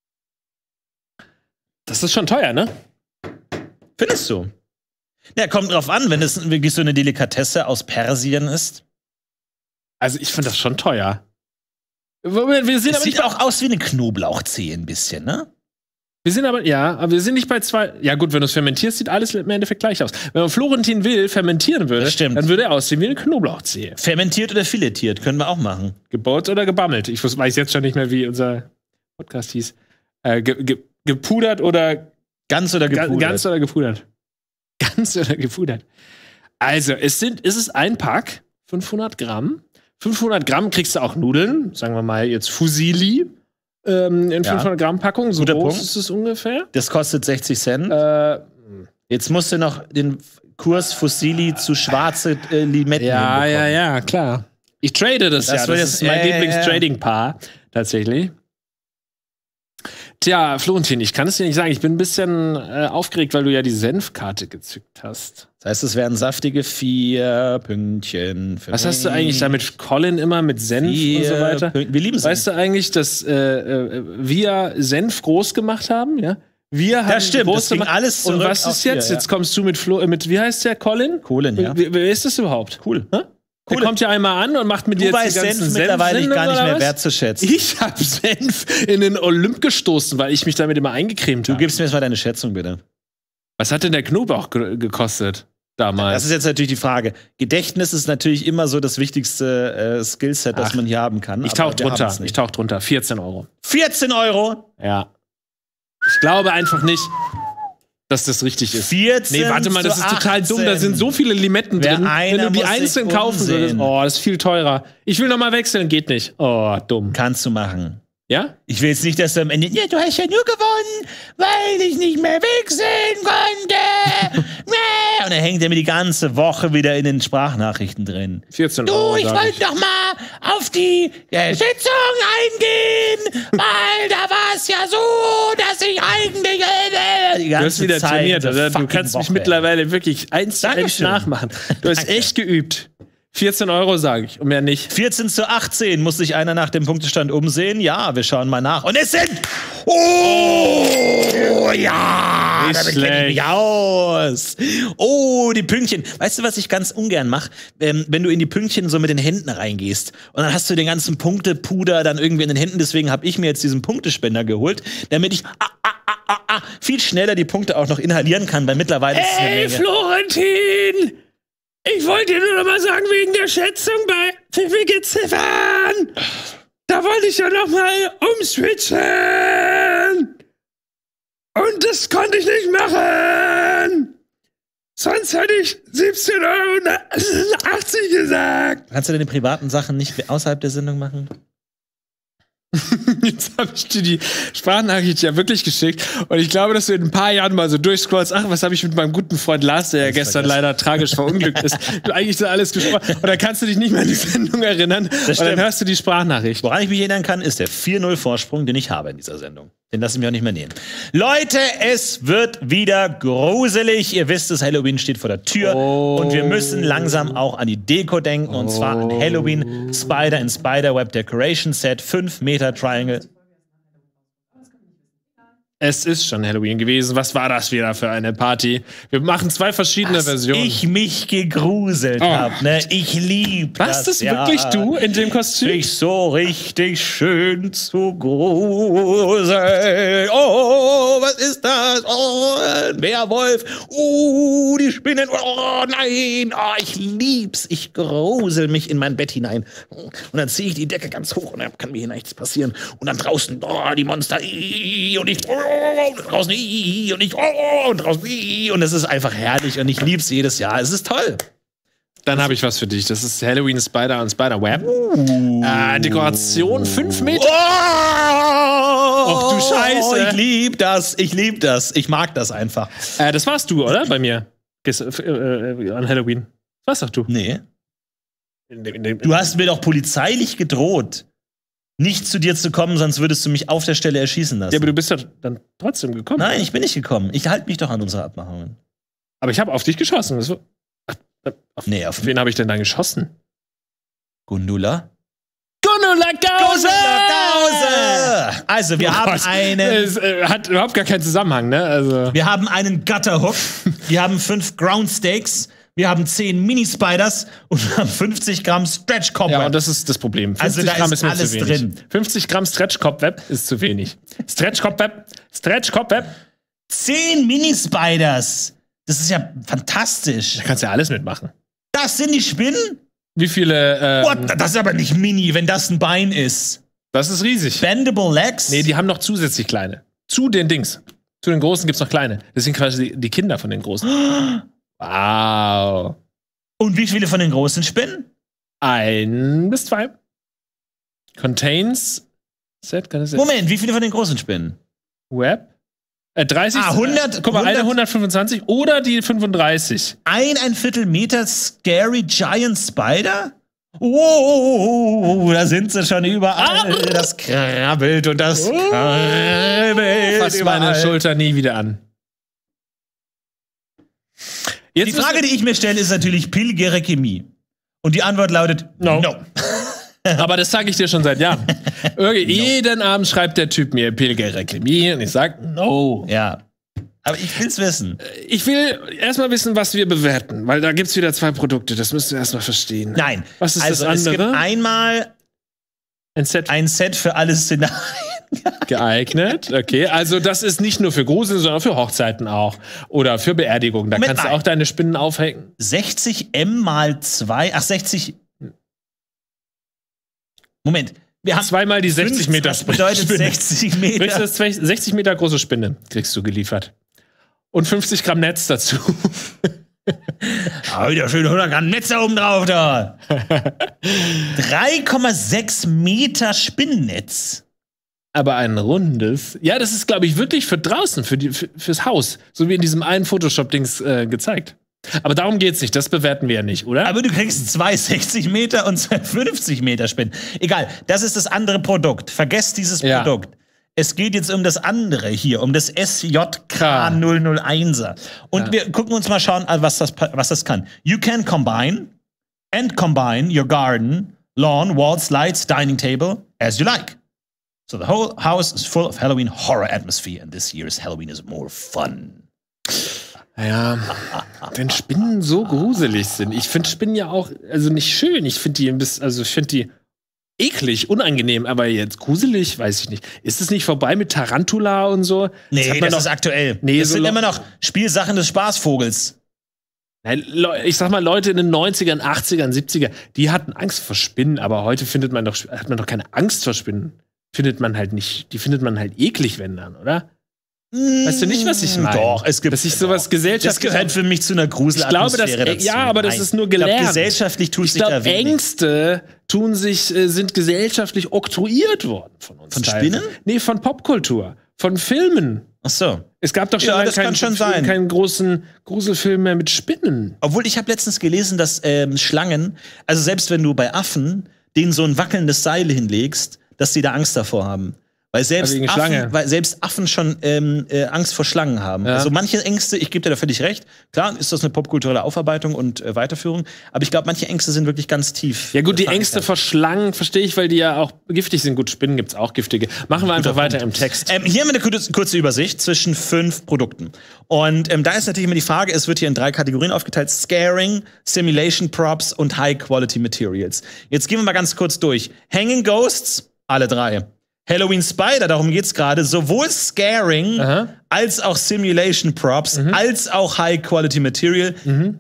Das ist schon teuer, ne? Findest du? Ja, kommt drauf an, wenn es wirklich so eine Delikatesse aus Persien ist. Also ich finde das schon teuer. Wir sind Es sieht auch aus wie eine Knoblauchzehe ein bisschen, ne? aber wir sind nicht bei 2. Ja gut, wenn du es fermentierst, sieht alles im Endeffekt gleich aus. Wenn man Florentin Will fermentieren würde, dann würde er aussehen wie eine Knoblauchzehe. Fermentiert oder filetiert, können wir auch machen. Gebaut oder gebammelt. Ich weiß jetzt schon nicht mehr, wie unser Podcast hieß. Gepudert oder ganz oder gepudert. Ganz oder gepudert. Ganz oder gepudert. Also, es ist ein Pack, 500 Gramm. 500 Gramm kriegst du auch Nudeln, sagen wir mal jetzt Fusilli. In 500 Gramm Packung, so groß ist es ungefähr. Das kostet 60 Cent. Jetzt musst du noch den Kurs Fusilli zu schwarze Limetten hinbekommen. Ja, klar. Ich trade das ja. Das ist mein Lieblingstrading-Paar, tatsächlich. Tja, Florentin, ich kann es dir nicht sagen. Ich bin ein bisschen aufgeregt, weil du ja die Senfkarte gezückt hast. Das heißt, es wären saftige 4 Pünktchen. Was hast du eigentlich da mit Colin immer, mit Senf und so weiter? Wir lieben Senf. Weißt du eigentlich, dass wir Senf groß gemacht haben? Ja? Wir haben das stimmt, groß das ging gemacht. alles zurück. Und was ist jetzt? Jetzt kommst du mit wie heißt der, Colin? Colin, ja. Wer ist das überhaupt? Cool. Der kommt ja einmal an und macht mit dir jetzt die ganzen Senf mittlerweile gar nicht mehr wertzuschätzen. Ich hab Senf in den Olymp gestoßen, weil ich mich damit immer eingecremt habe. Du gibst mir jetzt mal deine Schätzung, bitte. Was hat denn der Knoblauch gekostet damals? Das ist jetzt natürlich die Frage. Gedächtnis ist natürlich immer so das wichtigste Skillset, das man hier haben kann. Ich tauch drunter. 14 Euro. 14 Euro? Ja. Ich glaube einfach nicht, dass das richtig ist. 14 Nee, warte mal, das ist total dumm. Da sind so viele Limetten drin. Wenn du die einzeln kaufen würdest, das ist viel teurer. Ich will noch mal wechseln, geht nicht. Oh, dumm. Kannst du machen. Ja? Ich will jetzt nicht, dass du am Ende, ja, du hast ja nur gewonnen, weil ich nicht mehr wechseln konnte. Und dann hängt er mir die ganze Woche wieder in den Sprachnachrichten drin. 14 Euro. Ich wollte noch mal auf die Schätzung eingehen, weil da war es ja so, dass ich eigentlich die ganze du hast wieder Zeit trainiert, oder? Du kannst mich mittlerweile wirklich 1:1 nachmachen. Du hast echt geübt. 14 Euro, sage ich, und mehr nicht. 14:18 muss sich einer nach dem Punktestand umsehen. Ja, wir schauen mal nach. Und es sind... ja! Nicht Damit kenne ich mich aus. Die Pünktchen. Weißt du, was ich ganz ungern mache? Wenn du in die Pünktchen so mit den Händen reingehst und dann hast du den ganzen Punktepuder dann irgendwie in den Händen. Deswegen habe ich mir jetzt diesen Punktespender geholt, damit ich viel schneller die Punkte auch noch inhalieren kann, weil mittlerweile ist es eine Menge. Florentin! Ich wollte dir nur noch mal sagen, wegen der Schätzung bei pfiffige Ziffern. Da wollte ich ja noch mal umswitchen. Und das konnte ich nicht machen. Sonst hätte ich 17,80 € gesagt. Kannst du deine privaten Sachen nicht außerhalb der Sendung machen? Jetzt habe ich dir die Sprachnachricht ja wirklich geschickt. Und ich glaube, dass du in ein paar Jahren mal so durchscrollst. Ach, was habe ich mit meinem guten Freund Lars, der ja gestern leider tragisch verunglückt ist. Du eigentlich so alles gesprochen. Und dann kannst du dich nicht mehr an die Sendung erinnern. Und dann hörst du die Sprachnachricht. Woran ich mich erinnern kann, ist der 4-0-Vorsprung, den ich habe in dieser Sendung. Den lasse ich mir auch nicht mehr nehmen. Leute, es wird wieder gruselig. Ihr wisst es, Halloween steht vor der Tür. Und wir müssen langsam auch an die Deko denken. Und zwar an Halloween Spider in Spiderweb Decoration Set 5 Meter Triangle. Es ist schon Halloween gewesen. Was war das wieder für eine Party? Wir machen 2 verschiedene Versionen. Ich mich gegruselt habe, ne? Ich lieb das. Was, das wirklich du in dem Kostüm? Sich so richtig schön zu gruseln. Oh, was ist das? Oh, ein Werwolf. Oh, die Spinnen. Oh, nein. Oh, ich lieb's. Ich grusel mich in mein Bett hinein. Und dann ziehe ich die Decke ganz hoch und dann kann mir hier nichts passieren. Und dann draußen, die Monster. Und ich... und draußen und ich und draußen und es ist einfach herrlich und ich lieb's jedes Jahr. Es ist toll. Dann habe ich was für dich. Das ist Halloween Spider und Spiderweb. Dekoration 5 Meter. Och du Scheiße. Ich lieb das. Ich lieb das. Ich mag das einfach. Das warst du, oder? Bei mir. An Halloween. Das warst doch du. Nee. Du hast mir doch polizeilich gedroht, nicht zu dir zu kommen, sonst würdest du mich auf der Stelle erschießen lassen. Ja, aber du bist ja dann trotzdem gekommen. Nein, ich bin nicht gekommen. Ich halte mich doch an unsere Abmachungen. Aber ich habe auf dich geschossen. Auf wen habe ich denn dann geschossen? Gundula? Gundula Gause! Also, wir haben einen... Es hat überhaupt gar keinen Zusammenhang, ne? Also. Wir haben einen Gutterhook. Wir haben 5 Ground Steaks. wir haben 10 Mini-Spiders und wir haben 50 Gramm Stretch-Cobweb. Ja, und das ist das Problem. 50 Also da Gramm ist mir alles zu wenig. drin. 50 Gramm Stretch-Cobweb ist zu wenig. Stretch-Cobweb. 10 Mini-Spiders. Das ist ja fantastisch. Da kannst du ja alles mitmachen. Das sind die Spinnen? Wie viele, What? Das ist aber nicht mini, wenn das ein Bein ist. Das ist riesig. Bendable Legs? Nee, die haben noch zusätzlich kleine. Zu den Dings. Zu den Großen gibt's noch kleine. Das sind quasi die Kinder von den Großen. Wow. Und wie viele von den großen Spinnen? 1 bis 2. Contains. Moment, wie viele von den großen Spinnen? Web. 30. 100. Guck mal, eine 125 oder die 35. 1,25 Meter Scary Giant Spider? Wow, da sind sie schon überall. Das krabbelt und das krabbelt. Fass überall. meine Schulter nie wieder an. Jetzt Die Frage, die ich mir stelle, ist natürlich Pilgerekemie. Und die Antwort lautet No. no. Aber das sage ich dir schon seit Jahren. Jeden Abend schreibt der Typ mir Pilgerreklamie und ich sag no. Ja. Aber ich will's wissen. Ich will erstmal wissen, was wir bewerten, weil da gibt's wieder 2 Produkte. Das müsst ihr erstmal verstehen. Nein. Was ist also das es gibt andere? einmal ein Set für alle Szenarien. Geeignet, okay. Also das ist nicht nur für Grusel, sondern für Hochzeiten auch. Oder für Beerdigungen. Da kannst du auch deine Spinnen aufhängen. 60 M mal 2, 60. Moment. Wir haben 2 mal die 60 Meter Das bedeutet Spinne. 60 Meter. Kriegst du das 60 Meter große Spinne, kriegst du geliefert. Und 50 Gramm Netz dazu. Ah, wieder schön 100 Gramm Netz da oben drauf da. 3,6 Meter Spinnennetz. Aber ein rundes. Ja, das ist, glaube ich, wirklich für draußen, fürs Haus. So wie in diesem einen Photoshop-Dings gezeigt. Aber darum geht's nicht, das bewerten wir ja nicht, oder? Aber du kriegst 2 60 Meter und 2 50 Meter Spinnen. Egal, das ist das andere Produkt. Vergesst dieses Produkt. Es geht jetzt um das andere hier, um das SJK 001er. Und wir gucken uns mal schauen, was das kann. You can combine your garden, lawn, walls, lights, dining table as you like. So the whole house is full of Halloween horror atmosphere and this year's Halloween is more fun. Ja, wenn Spinnen so gruselig sind. Ich finde Spinnen ja auch, also nicht schön. Ich finde die eklig, unangenehm, aber jetzt gruselig, weiß ich nicht. Ist es nicht vorbei mit Tarantula und so? Nee, das ist aktuell. Nee, das so sind immer noch Spielsachen des Spaßvogels. Ich sag mal, Leute in den 90ern, 80ern, 70ern, die hatten Angst vor Spinnen, aber heute hat man doch keine Angst vor Spinnen. Findet man halt nicht. Die findet man halt eklig, wenn dann, oder? Weißt du nicht, was ich meine? Doch, es gibt. Dass ich sowas gesellschaftlich. Das gehört für mich zu einer Gruselatmosphäre dazu. Ja, aber das ist nur gelernt. Ich glaub, gesellschaftlich tut sich da wenig. Ängste sind gesellschaftlich oktroyiert worden von uns. Von Spinnen? Nee, von Popkultur. Von Filmen. Ach so. Es gab doch schon keinen großen Gruselfilm mehr mit Spinnen. Obwohl, ich habe letztens gelesen, dass Schlangen, also selbst wenn du bei Affen denen so ein wackelndes Seil hinlegst, dass sie da Angst davor haben. Weil selbst Affen schon Angst vor Schlangen haben. Ja. Also manche Ängste, ich gebe dir da völlig recht, klar ist das eine popkulturelle Aufarbeitung und Weiterführung, aber ich glaube, manche Ängste sind wirklich ganz tief. Ja gut, die Ängste vor Schlangen verstehe ich, weil die ja auch giftig sind. Gut, Spinnen gibt's auch giftige. Machen wir einfach weiter im Text. Hier haben wir eine kurze Übersicht zwischen 5 Produkten. Und da ist natürlich immer die Frage, es wird hier in 3 Kategorien aufgeteilt: Scaring, Simulation Props und High Quality Materials. Jetzt gehen wir mal ganz kurz durch. Hanging Ghosts, alle 3. Halloween Spider, darum geht's gerade, sowohl Scaring als auch Simulation Props, als auch High Quality Material,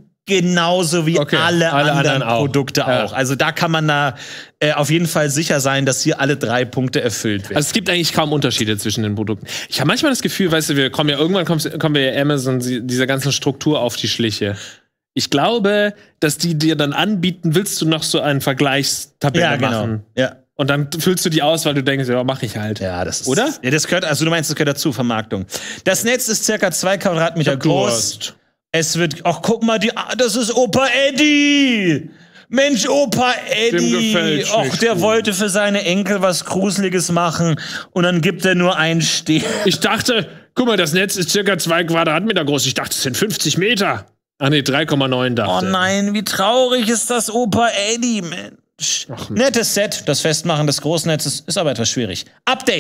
genauso wie alle anderen Produkte auch. Also da kann man auf jeden Fall sicher sein, dass hier alle 3 Punkte erfüllt werden. Also es gibt eigentlich kaum Unterschiede zwischen den Produkten. Ich habe manchmal das Gefühl, weißt du, irgendwann kommen wir Amazon dieser ganzen Struktur auf die Schliche. Ich glaube, dass die dir dann anbieten, willst du noch so einen Vergleichstabelle machen? Ja. Und dann füllst du die aus, weil du denkst, ja, mach ich halt. Ja, das ist. Oder? Ja, das gehört, also du meinst, das gehört dazu, Vermarktung. Das Netz ist circa 2 Quadratmeter groß. Es wird, ach, guck mal, das ist Opa Eddie! Mensch, Opa Eddie! Och, der wollte für seine Enkel was Gruseliges machen und dann gibt er nur einen Stern. Ich dachte, guck mal, das Netz ist circa 2 Quadratmeter groß. Ich dachte, es sind 50 Meter. Ach nee, 3,9 dachte. Oh nein, wie traurig ist das Opa Eddie, Mensch. Nettes Set, das Festmachen des Großnetzes ist aber etwas schwierig. Update.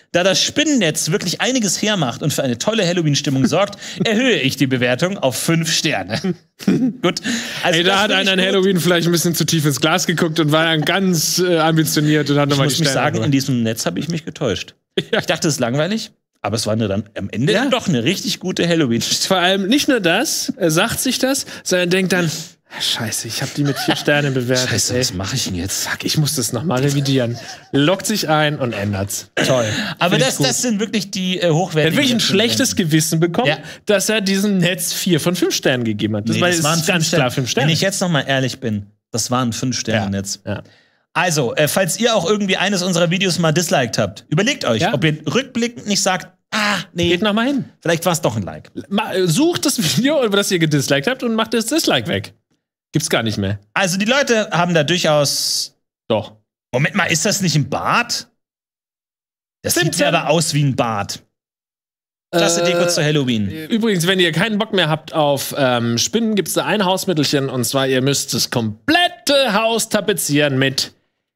Da das Spinnennetz wirklich einiges hermacht und für eine tolle Halloween-Stimmung sorgt, erhöhe ich die Bewertung auf 5 Sterne. Gut. Also Ey, da hat einer an Halloween vielleicht ein bisschen zu tief ins Glas geguckt und war dann ganz ambitioniert und hat nochmal die Ich muss Sterne. sagen, in diesem Netz habe ich mich getäuscht. Ja. Ich dachte, es ist langweilig, aber es war dann am Ende doch eine richtig gute Halloween. Vor allem nicht nur das, er sagt sich das, sondern denkt dann, Scheiße, ich habe die mit 4 Sternen bewertet. Scheiße, was mache ich denn jetzt? Fuck, ich muss das nochmal revidieren. Loggt sich ein und ändert's. Toll. Aber das sind wirklich die hochwertigen. Er hat wirklich ein schlechtes Gewissen bekommen, Ja. dass er diesem Netz 4 von 5 Sternen gegeben hat. Das waren ganz klar 5 Sterne. Wenn ich jetzt noch mal ehrlich bin, das waren 5-Sterne-Netz. Ja. Also, falls ihr auch irgendwie eines unserer Videos mal disliked habt, überlegt euch, ob ihr rückblickend nicht sagt, nee, Geht noch mal hin. vielleicht war es doch ein Like. Sucht das Video, über das ihr gedisliked habt, und macht das Dislike weg. Gibt's gar nicht mehr. Also, die Leute haben da durchaus. Doch. Moment mal, ist das nicht ein Bart? Das sieht ja aber aus wie ein Bart. Klasse Deko zu Halloween. Übrigens, wenn ihr keinen Bock mehr habt auf Spinnen, gibt's da ein Hausmittelchen, und zwar, ihr müsst das komplette Haus tapezieren mit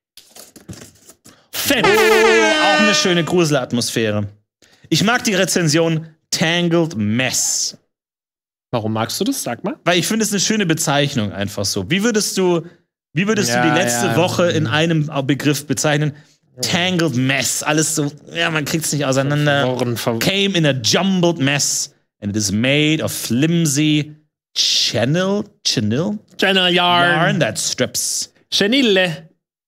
Fett. Auch eine schöne Gruselatmosphäre. Ich mag die Rezension Tangled Mess. Warum magst du das? Sag mal. Weil ich finde es eine schöne Bezeichnung einfach so. Wie würdest du die letzte Woche in einem Begriff bezeichnen? Tangled Mess. Alles so, man kriegt's nicht auseinander. Came in a jumbled mess and it is made of flimsy Chenille yarn that strips. Chenille.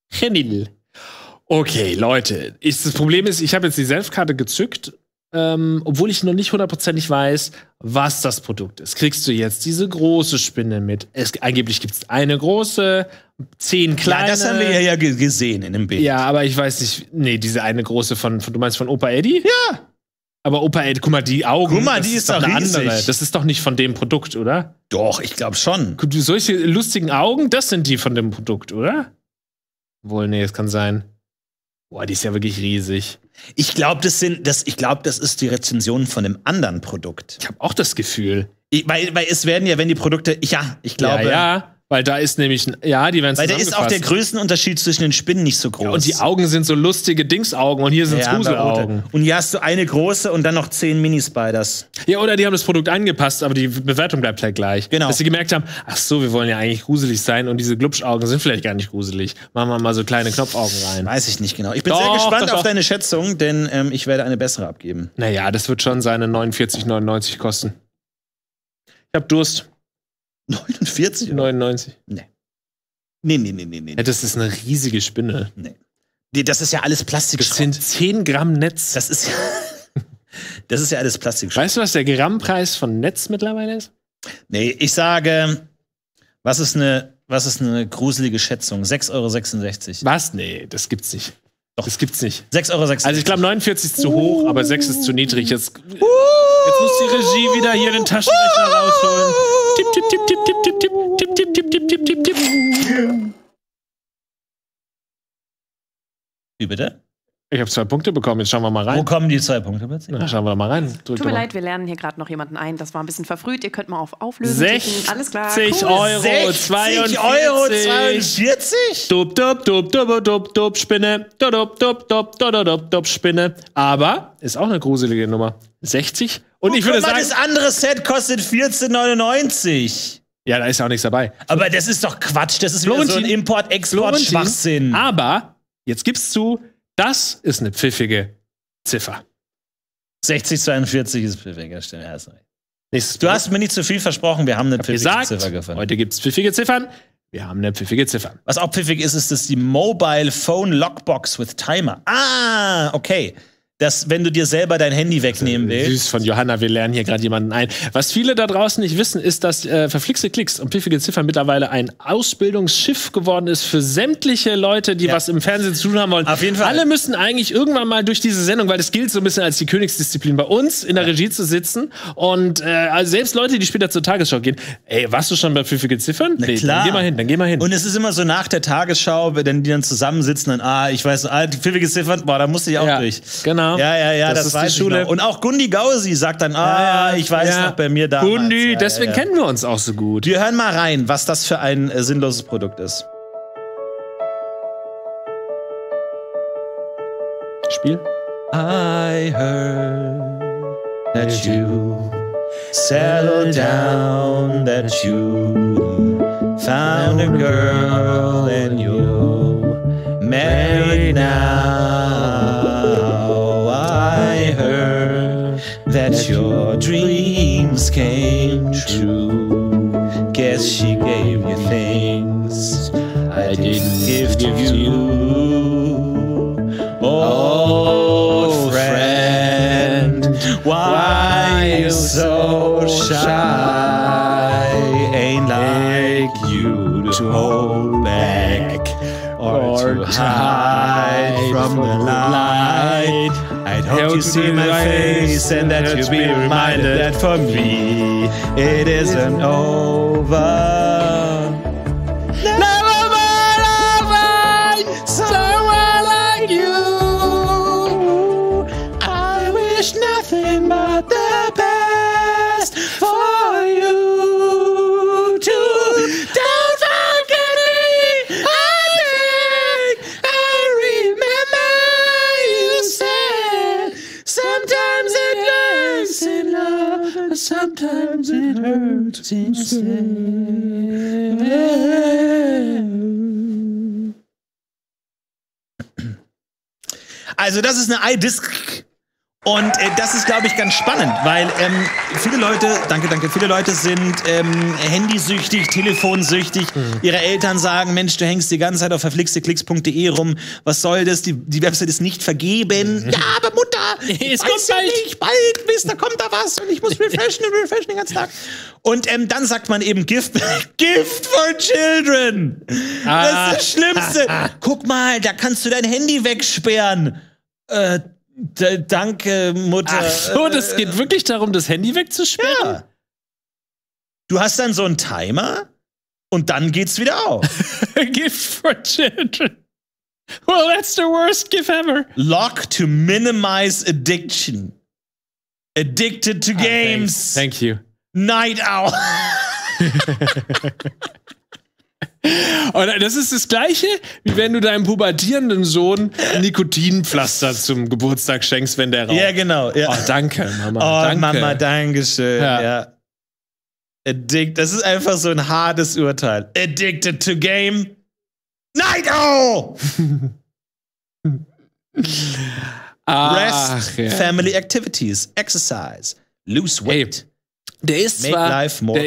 Okay, Leute. Das Problem ist, ich habe jetzt die Senfkarte gezückt, obwohl ich noch nicht hundertprozentig weiß, was das Produkt ist. Kriegst du jetzt diese große Spinne mit? Angeblich gibt es eine große, 10 kleine. Ja, das haben wir ja gesehen in dem Bild. Ja, aber ich weiß nicht. Nee, diese eine große du meinst von Opa Eddie? Ja. Aber Opa Eddie, guck mal, die Augen. Guck mal, die ist doch eine riesig. andere. Das ist doch nicht von dem Produkt, oder? Doch, ich glaube schon. Solche lustigen Augen, das sind die von dem Produkt, oder? Wohl, nee, es kann sein. Boah, die ist ja wirklich riesig. Ich glaube, das ist die Rezension von einem anderen Produkt. Ich habe auch das Gefühl. Weil es werden ja, wenn die Produkte, ich glaube. Ja, weil da ist nämlich, die werden weil da ist auch der Größenunterschied zwischen den Spinnen nicht so groß. Ja, und die Augen sind so lustige Dingsaugen und hier sind Gruselaugen. Und hier hast du eine große und dann noch 10 Mini-Spiders. Ja, oder die haben das Produkt angepasst, aber die Bewertung bleibt halt gleich. Genau. Dass sie gemerkt haben, ach so, wir wollen ja eigentlich gruselig sein und diese Glubschaugen sind vielleicht gar nicht gruselig. Machen wir mal so kleine Knopfaugen rein. Weiß ich nicht genau. Ich bin sehr gespannt auf deine Schätzung, denn ich werde eine bessere abgeben. Naja, das wird schon seine 49,99 kosten. Ich hab Durst. 49? 99. Nee. Ja, das ist eine riesige Spinne. Nee, das ist ja alles Plastik. Das sind 10 Gramm Netz. Das ist ja alles Plastik. Weißt du, was der Grammpreis von Netz mittlerweile ist? Nee, ich sage, was ist eine gruselige Schätzung? 6,66 €. Was? Nee, das gibt's nicht. Doch, das gibt's nicht. 6,66 €. Also ich glaube, 49 ist zu hoch, aber 6 ist zu niedrig. Jetzt muss die Regie wieder hier den Taschenrechner rausholen. Tipp, tipp, tipp, tipp, tipp, tipp, tipp, tipp, tipp, tipp, tipp, tipp, tipp. Wie bitte? Ich habe 2 Punkte bekommen, jetzt schauen wir mal rein. Wo kommen die 2 Punkte plötzlich? Na, schauen wir mal rein. Tut mir leid, wir lernen hier gerade noch jemanden ein. Das war ein bisschen verfrüht. Ihr könnt mal auf Auflösen 60 klicken. Alles klar. 60 cool. Euro, 60 42. €, 42? Dup, Spinne. Dup, Spinne. Aber ist auch eine gruselige Nummer. 60. Und ich würde sagen, das andere Set kostet 14,99 €. ja, da ist ja auch nichts dabei. Aber das ist doch Quatsch. Das ist wieder so ein Import-Export-Schwachsinn. Aber jetzt gibst zu, das ist eine pfiffige Ziffer. 60,42 ist pfiffiger. Stimmt. Ja, Nächstes du hast mir nicht zu viel versprochen. Wir haben eine pfiffige gesagt, Ziffer gefunden. heute gibt's pfiffige Ziffern. Wir haben eine pfiffige Ziffer. Was auch pfiffig ist, ist das die Mobile Phone Lockbox with Timer. Ah, okay. Dass, wenn du dir selber dein Handy wegnehmen willst. Süß von Johanna, wir lernen hier gerade jemanden ein. Was viele da draußen nicht wissen, ist, dass verflixte Klicks und pfiffige Ziffern mittlerweile ein Ausbildungsschiff geworden ist für sämtliche Leute, die was im Fernsehen zu tun haben wollen. Auf jeden Fall. Alle müssen eigentlich irgendwann mal durch diese Sendung, weil das gilt so ein bisschen als die Königsdisziplin, bei uns in der Regie zu sitzen. Und also selbst Leute, die später zur Tagesschau gehen, ey, warst du schon bei pfiffige Ziffern? Na klar. Dann geh mal hin. Und es ist immer so nach der Tagesschau, wenn die dann zusammensitzen, dann, ich weiß, die pfiffige Ziffern, boah, da musste ich auch durch. Genau. Ja, das ist weiß die Schule. ich noch. Und auch Gundi Gausi sagt dann, ich weiß noch bei mir damals. Gundi, deswegen kennen wir uns auch so gut. Wir hören mal rein, was das für ein sinnloses Produkt ist. Spiel? I heard that you settled down, that you found a girl and you're married now. I heard that your dreams came true. Guess she gave you things I didn't give to you. Oh, friend, why you so shy? Ain't like you to hold back or to hide from the light. I'd hope you see my face and that you'll be reminded that for me it isn't over. Nothing but the best for you too. Don't forget me. I think I remember you said sometimes it hurts in love, but sometimes it hurts instead. Also das ist eine iDisc. Und das ist, glaube ich, ganz spannend, weil viele Leute sind handysüchtig, telefonsüchtig. Ihre Eltern sagen, Mensch, du hängst die ganze Zeit auf verflixteklicks.de rum. Was soll das? Die Website ist nicht vergeben. Ja, aber Mutter, es kommt ja nicht bald, da kommt da was und ich muss refreshen den ganzen Tag. Und dann sagt man eben Gift for Children. Das ist das Schlimmste. Guck mal, da kannst du dein Handy wegsperren. Danke, Mutter. Ach so, das geht wirklich darum, das Handy wegzusperren? Ja. Du hast dann so einen Timer und dann geht's wieder auf. Gift for children. Well, that's the worst gift ever. Lock to minimize addiction. Addicted to games. Thank you. Night Owl. Und das ist das Gleiche, wie wenn du deinem pubertierenden Sohn Nikotinpflaster zum Geburtstag schenkst, wenn der raucht. Ja, genau. Ja. Oh, danke, Mama. Oh, danke. Mama, danke schön. Ja. Das ist einfach so ein hartes Urteil. Addicted to game. Night Owl! Rest, family activities, exercise, lose weight. Der ist zwar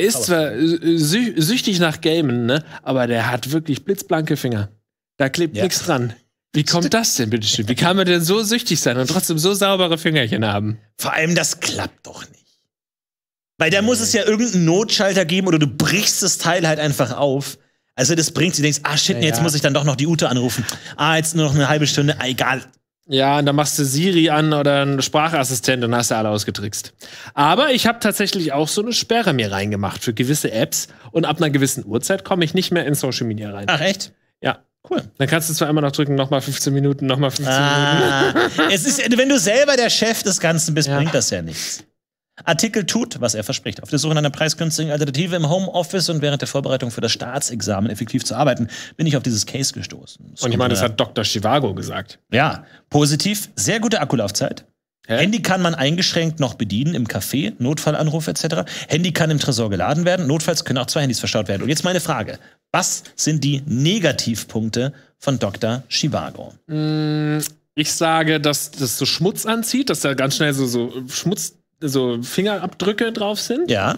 süchtig nach Gamen, ne? Aber der hat wirklich blitzblanke Finger. Da klebt nichts dran. Wie kommt das denn, bitteschön? Wie kann man denn so süchtig sein und trotzdem so saubere Fingerchen haben? Vor allem, das klappt doch nicht. Weil da muss es ja irgendeinen Notschalter geben oder du brichst das Teil halt einfach auf. Also das bringt, du denkst, shit, jetzt muss ich dann doch noch die Ute anrufen. Jetzt nur noch eine halbe Stunde, egal. Ja, und dann machst du Siri an oder einen Sprachassistent und hast du alle ausgetrickst. Aber ich habe tatsächlich auch so eine Sperre mir reingemacht für gewisse Apps und ab einer gewissen Uhrzeit komme ich nicht mehr in Social Media rein. Ach, echt? Ja. Cool. Dann kannst du zwar immer noch drücken, nochmal 15 Minuten, nochmal 15 Minuten. Es ist, wenn du selber der Chef des Ganzen bist, bringt das ja nichts. Artikel tut, was er verspricht. Auf der Suche nach einer preisgünstigen Alternative im Homeoffice und während der Vorbereitung für das Staatsexamen effektiv zu arbeiten, bin ich auf dieses Case gestoßen. Und ich meine, das hat Dr. Zhivago gesagt. Ja, positiv, sehr gute Akkulaufzeit. Handy kann man eingeschränkt noch bedienen im Café, Notfallanruf etc. Handy kann im Tresor geladen werden, notfalls können auch 2 Handys verstaut werden. Und jetzt meine Frage, was sind die Negativpunkte von Dr. Zhivago? Ich sage, dass das so Schmutz anzieht, dass da ganz schnell so Fingerabdrücke drauf sind. Ja.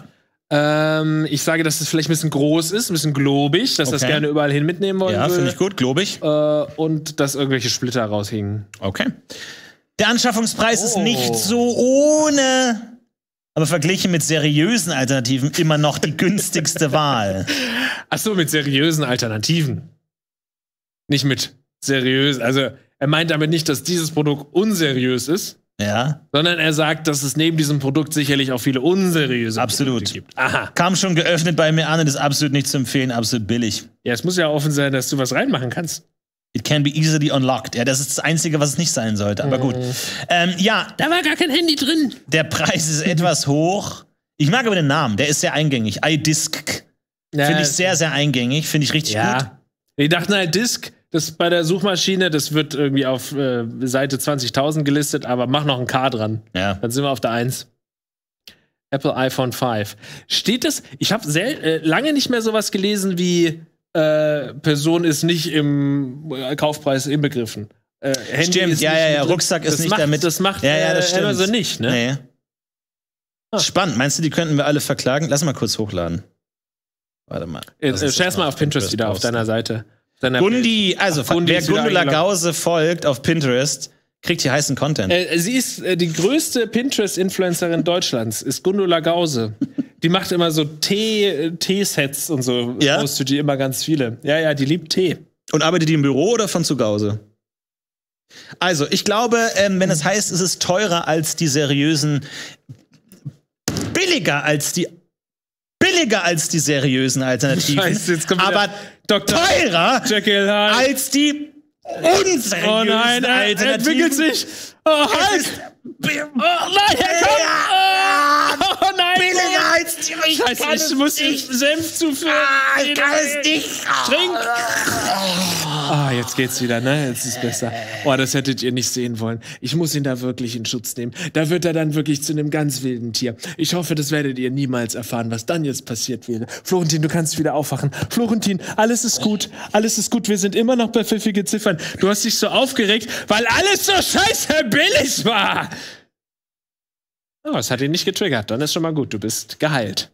Ich sage, dass es vielleicht ein bisschen groß ist, ein bisschen globig, dass das gerne überall hin mitnehmen wollen würde. Ja, finde ich gut, globig. Und dass irgendwelche Splitter raushingen. Okay. Der Anschaffungspreis ist nicht so ohne, aber verglichen mit seriösen Alternativen immer noch die günstigste Wahl. Ach so, mit seriösen Alternativen. Nicht mit seriös. Also, er meint damit nicht, dass dieses Produkt unseriös ist. Ja. Sondern er sagt, dass es neben diesem Produkt sicherlich auch viele unseriöse Produkte gibt. Aha. Kam schon geöffnet bei mir an und ist absolut nicht zu empfehlen, absolut billig. Ja, es muss ja offen sein, dass du was reinmachen kannst. It can be easily unlocked. Ja, das ist das Einzige, was es nicht sein sollte. Aber gut. Ja. Da war gar kein Handy drin. Der Preis ist etwas hoch. Ich mag aber den Namen. Der ist sehr eingängig. iDisc. Finde ich sehr, sehr eingängig. Finde ich richtig gut. Ich dachte, iDisc Das bei der Suchmaschine, das wird irgendwie auf Seite 20.000 gelistet, aber mach noch ein K dran. Ja. Dann sind wir auf der 1. Apple iPhone 5. Steht das? Ich habe lange nicht mehr sowas gelesen wie Person ist nicht im Kaufpreis inbegriffen. Handy Stimmt, ist ja. Rucksack ist nicht damit. Das macht das stimmt. Amazon nicht, ne? Nee. Spannend. Meinst du, die könnten wir alle verklagen? Lass mal kurz hochladen. Warte mal. Scherz mal auf Pinterest wieder auf deiner Seite. Gundi, also wer Gundula Gause folgt auf Pinterest, kriegt hier heißen Content. Sie ist die größte Pinterest-Influencerin Deutschlands, ist Gundula Gause. Die macht immer so Tee-Sets und so. Ja? Postet die immer ganz viele. Ja, die liebt Tee. Und arbeitet die im Büro oder von zu Hause? Also, ich glaube, wenn es heißt, es ist teurer als die seriösen, billiger als die seriösen Alternativen, Scheiße, jetzt kommt aber teurer Jekyll Hyde. als die unseriösen Oh nein, er Alternativen. entwickelt sich. Oh, halt! Oh nein, oh nein! Billiger als die. Scheiße, ich muss den Senf zuführen. Ich kann es nicht. Trink! Ah, jetzt geht's wieder, ne? Jetzt ist besser. Oh, das hättet ihr nicht sehen wollen. Ich muss ihn da wirklich in Schutz nehmen. Da wird er dann wirklich zu einem ganz wilden Tier. Ich hoffe, das werdet ihr niemals erfahren, was dann jetzt passiert wäre. Florentin, du kannst wieder aufwachen. Florentin, alles ist gut. Alles ist gut. Wir sind immer noch bei pfiffige Ziffern. Du hast dich so aufgeregt, weil alles so scheiße billig war. Oh, es hat ihn nicht getriggert. Dann ist schon mal gut. Du bist geheilt.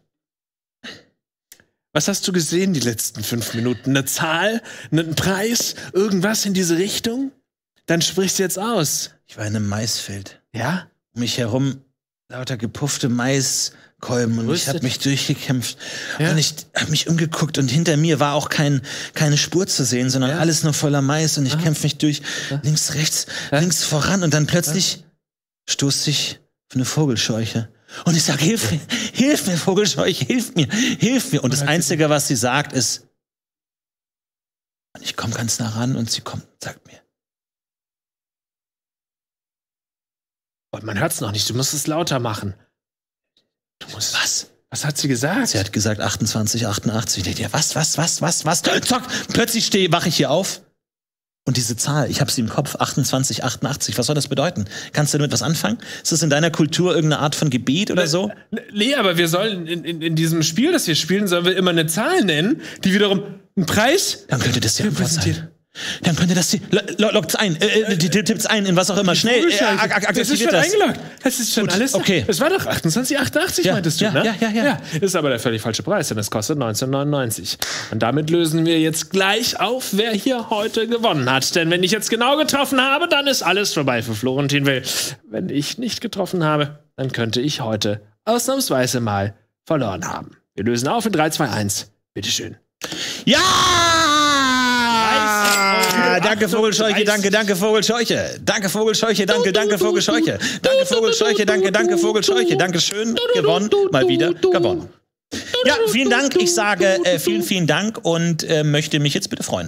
Was hast du gesehen die letzten 5 Minuten? Eine Zahl? Einen Preis? Irgendwas in diese Richtung? Dann sprich's jetzt aus. Ich war in einem Maisfeld. Ja? Um mich herum lauter gepuffte Maiskolben und ich habe mich durchgekämpft. Ja? Und ich habe mich umgeguckt und hinter mir war auch keine Spur zu sehen, sondern alles nur voller Mais und ich kämpfe mich durch links, rechts, links voran und dann plötzlich stoße ich auf eine Vogelscheuche. Und ich sage, hilf mir, Vogelscheuche, hilf mir. Und das Einzige, was sie sagt, ist, und ich komme ganz nah ran und sie kommt und sagt mir. Und man hört's noch nicht, du musst es lauter machen. Du musst. Was? Was hat sie gesagt? Sie hat gesagt 28, 88. Ich dachte, ja, was? Zock, plötzlich wache ich hier auf. Und diese Zahl, ich habe sie im Kopf, 28, 88, was soll das bedeuten? Kannst du damit was anfangen? Ist das in deiner Kultur irgendeine Art von Gebet oder so? Nee, aber wir sollen in diesem Spiel, das wir spielen, sollen wir immer eine Zahl nennen, die wiederum einen Preis. Dann könnte das die Antwort sein. Dann könnte das die. Logt's ein, tippt's ein, in was auch immer. Schnell, das ist schon eingeloggt. Das ist schon alles. Okay. Es war doch 28,88, meintest du, ne? Ja. Ist aber der völlig falsche Preis, denn es kostet 19,99. Und damit lösen wir jetzt gleich auf, wer hier heute gewonnen hat. Denn wenn ich jetzt genau getroffen habe, dann ist alles vorbei für Florentin Will. Wenn ich nicht getroffen habe, dann könnte ich heute ausnahmsweise mal verloren haben. Wir lösen auf in 3, 2, 1. Bitteschön. Ja! Danke, Vogelscheuche, danke, Vogelscheuche. Danke, Vogelscheuche, danke, Vogelscheuche. Danke, Vogelscheuche, danke, Vogelscheuche. Dankeschön, gewonnen, mal wieder gewonnen. Ja, vielen Dank. Ich sage vielen Dank und möchte mich jetzt bitte freuen.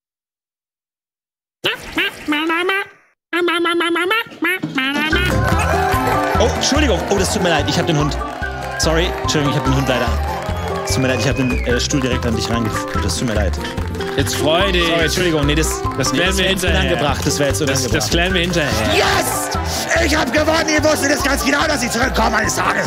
Oh, Entschuldigung. Oh, das tut mir leid. Ich habe den Hund. Sorry, Entschuldigung, ich habe den Hund leider. Es tut mir leid, ich habe den Stuhl direkt an dich reingeführt. Das tut mir leid. Jetzt freu dich. Sorry, Entschuldigung, nee, das klären wir hinterher. Das wäre jetzt unangebracht. Das klären wir hinterher. Yes! Ich habe gewonnen. Ihr wusstet es ganz genau, dass ich zurückkomme eines Tages.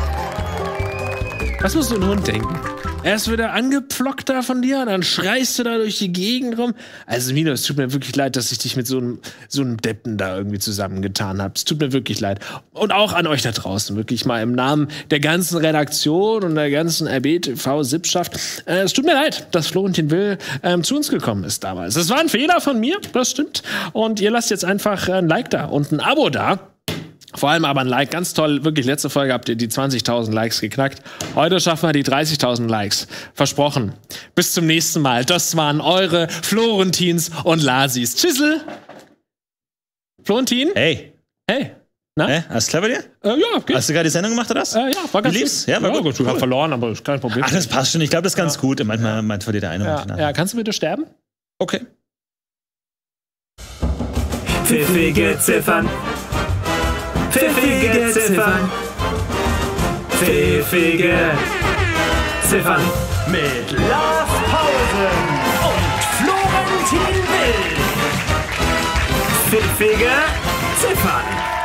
Was muss so ein Hund denken? Erst wird er angepflockt da von dir, dann schreist du da durch die Gegend rum. Also Milo, es tut mir wirklich leid, dass ich dich mit so einem Deppen da irgendwie zusammengetan habe. Es tut mir wirklich leid. Und auch an euch da draußen, wirklich mal im Namen der ganzen Redaktion und der ganzen RBTV-Sippschaft. Es tut mir leid, dass Florentin Will zu uns gekommen ist damals. Das war ein Fehler von mir, das stimmt. Und ihr lasst jetzt einfach ein Like da und ein Abo da. Vor allem aber ein Like, ganz toll, wirklich, letzte Folge habt ihr die 20.000 Likes geknackt. Heute schaffen wir die 30.000 Likes. Versprochen. Bis zum nächsten Mal. Das waren eure Florentins und Lasis. Tschüssel. Florentin? Hey. Hey. Na? Alles klar bei dir? Ja, okay. Hast du gerade die Sendung gemacht, oder was? Ja, war ganz gut. Ja, war gut. Ich habe verloren, aber ist kein Problem. Ach, das passt schon. Ich glaube, das ist ganz gut. Manchmal verliert der eine. Ja, kannst du bitte sterben? Okay. Pfiffige Ziffern. Pfiffige Ziffern. Pfiffige Ziffern. Mit Lars Pausen und Florentin Will. Pfiffige Ziffern.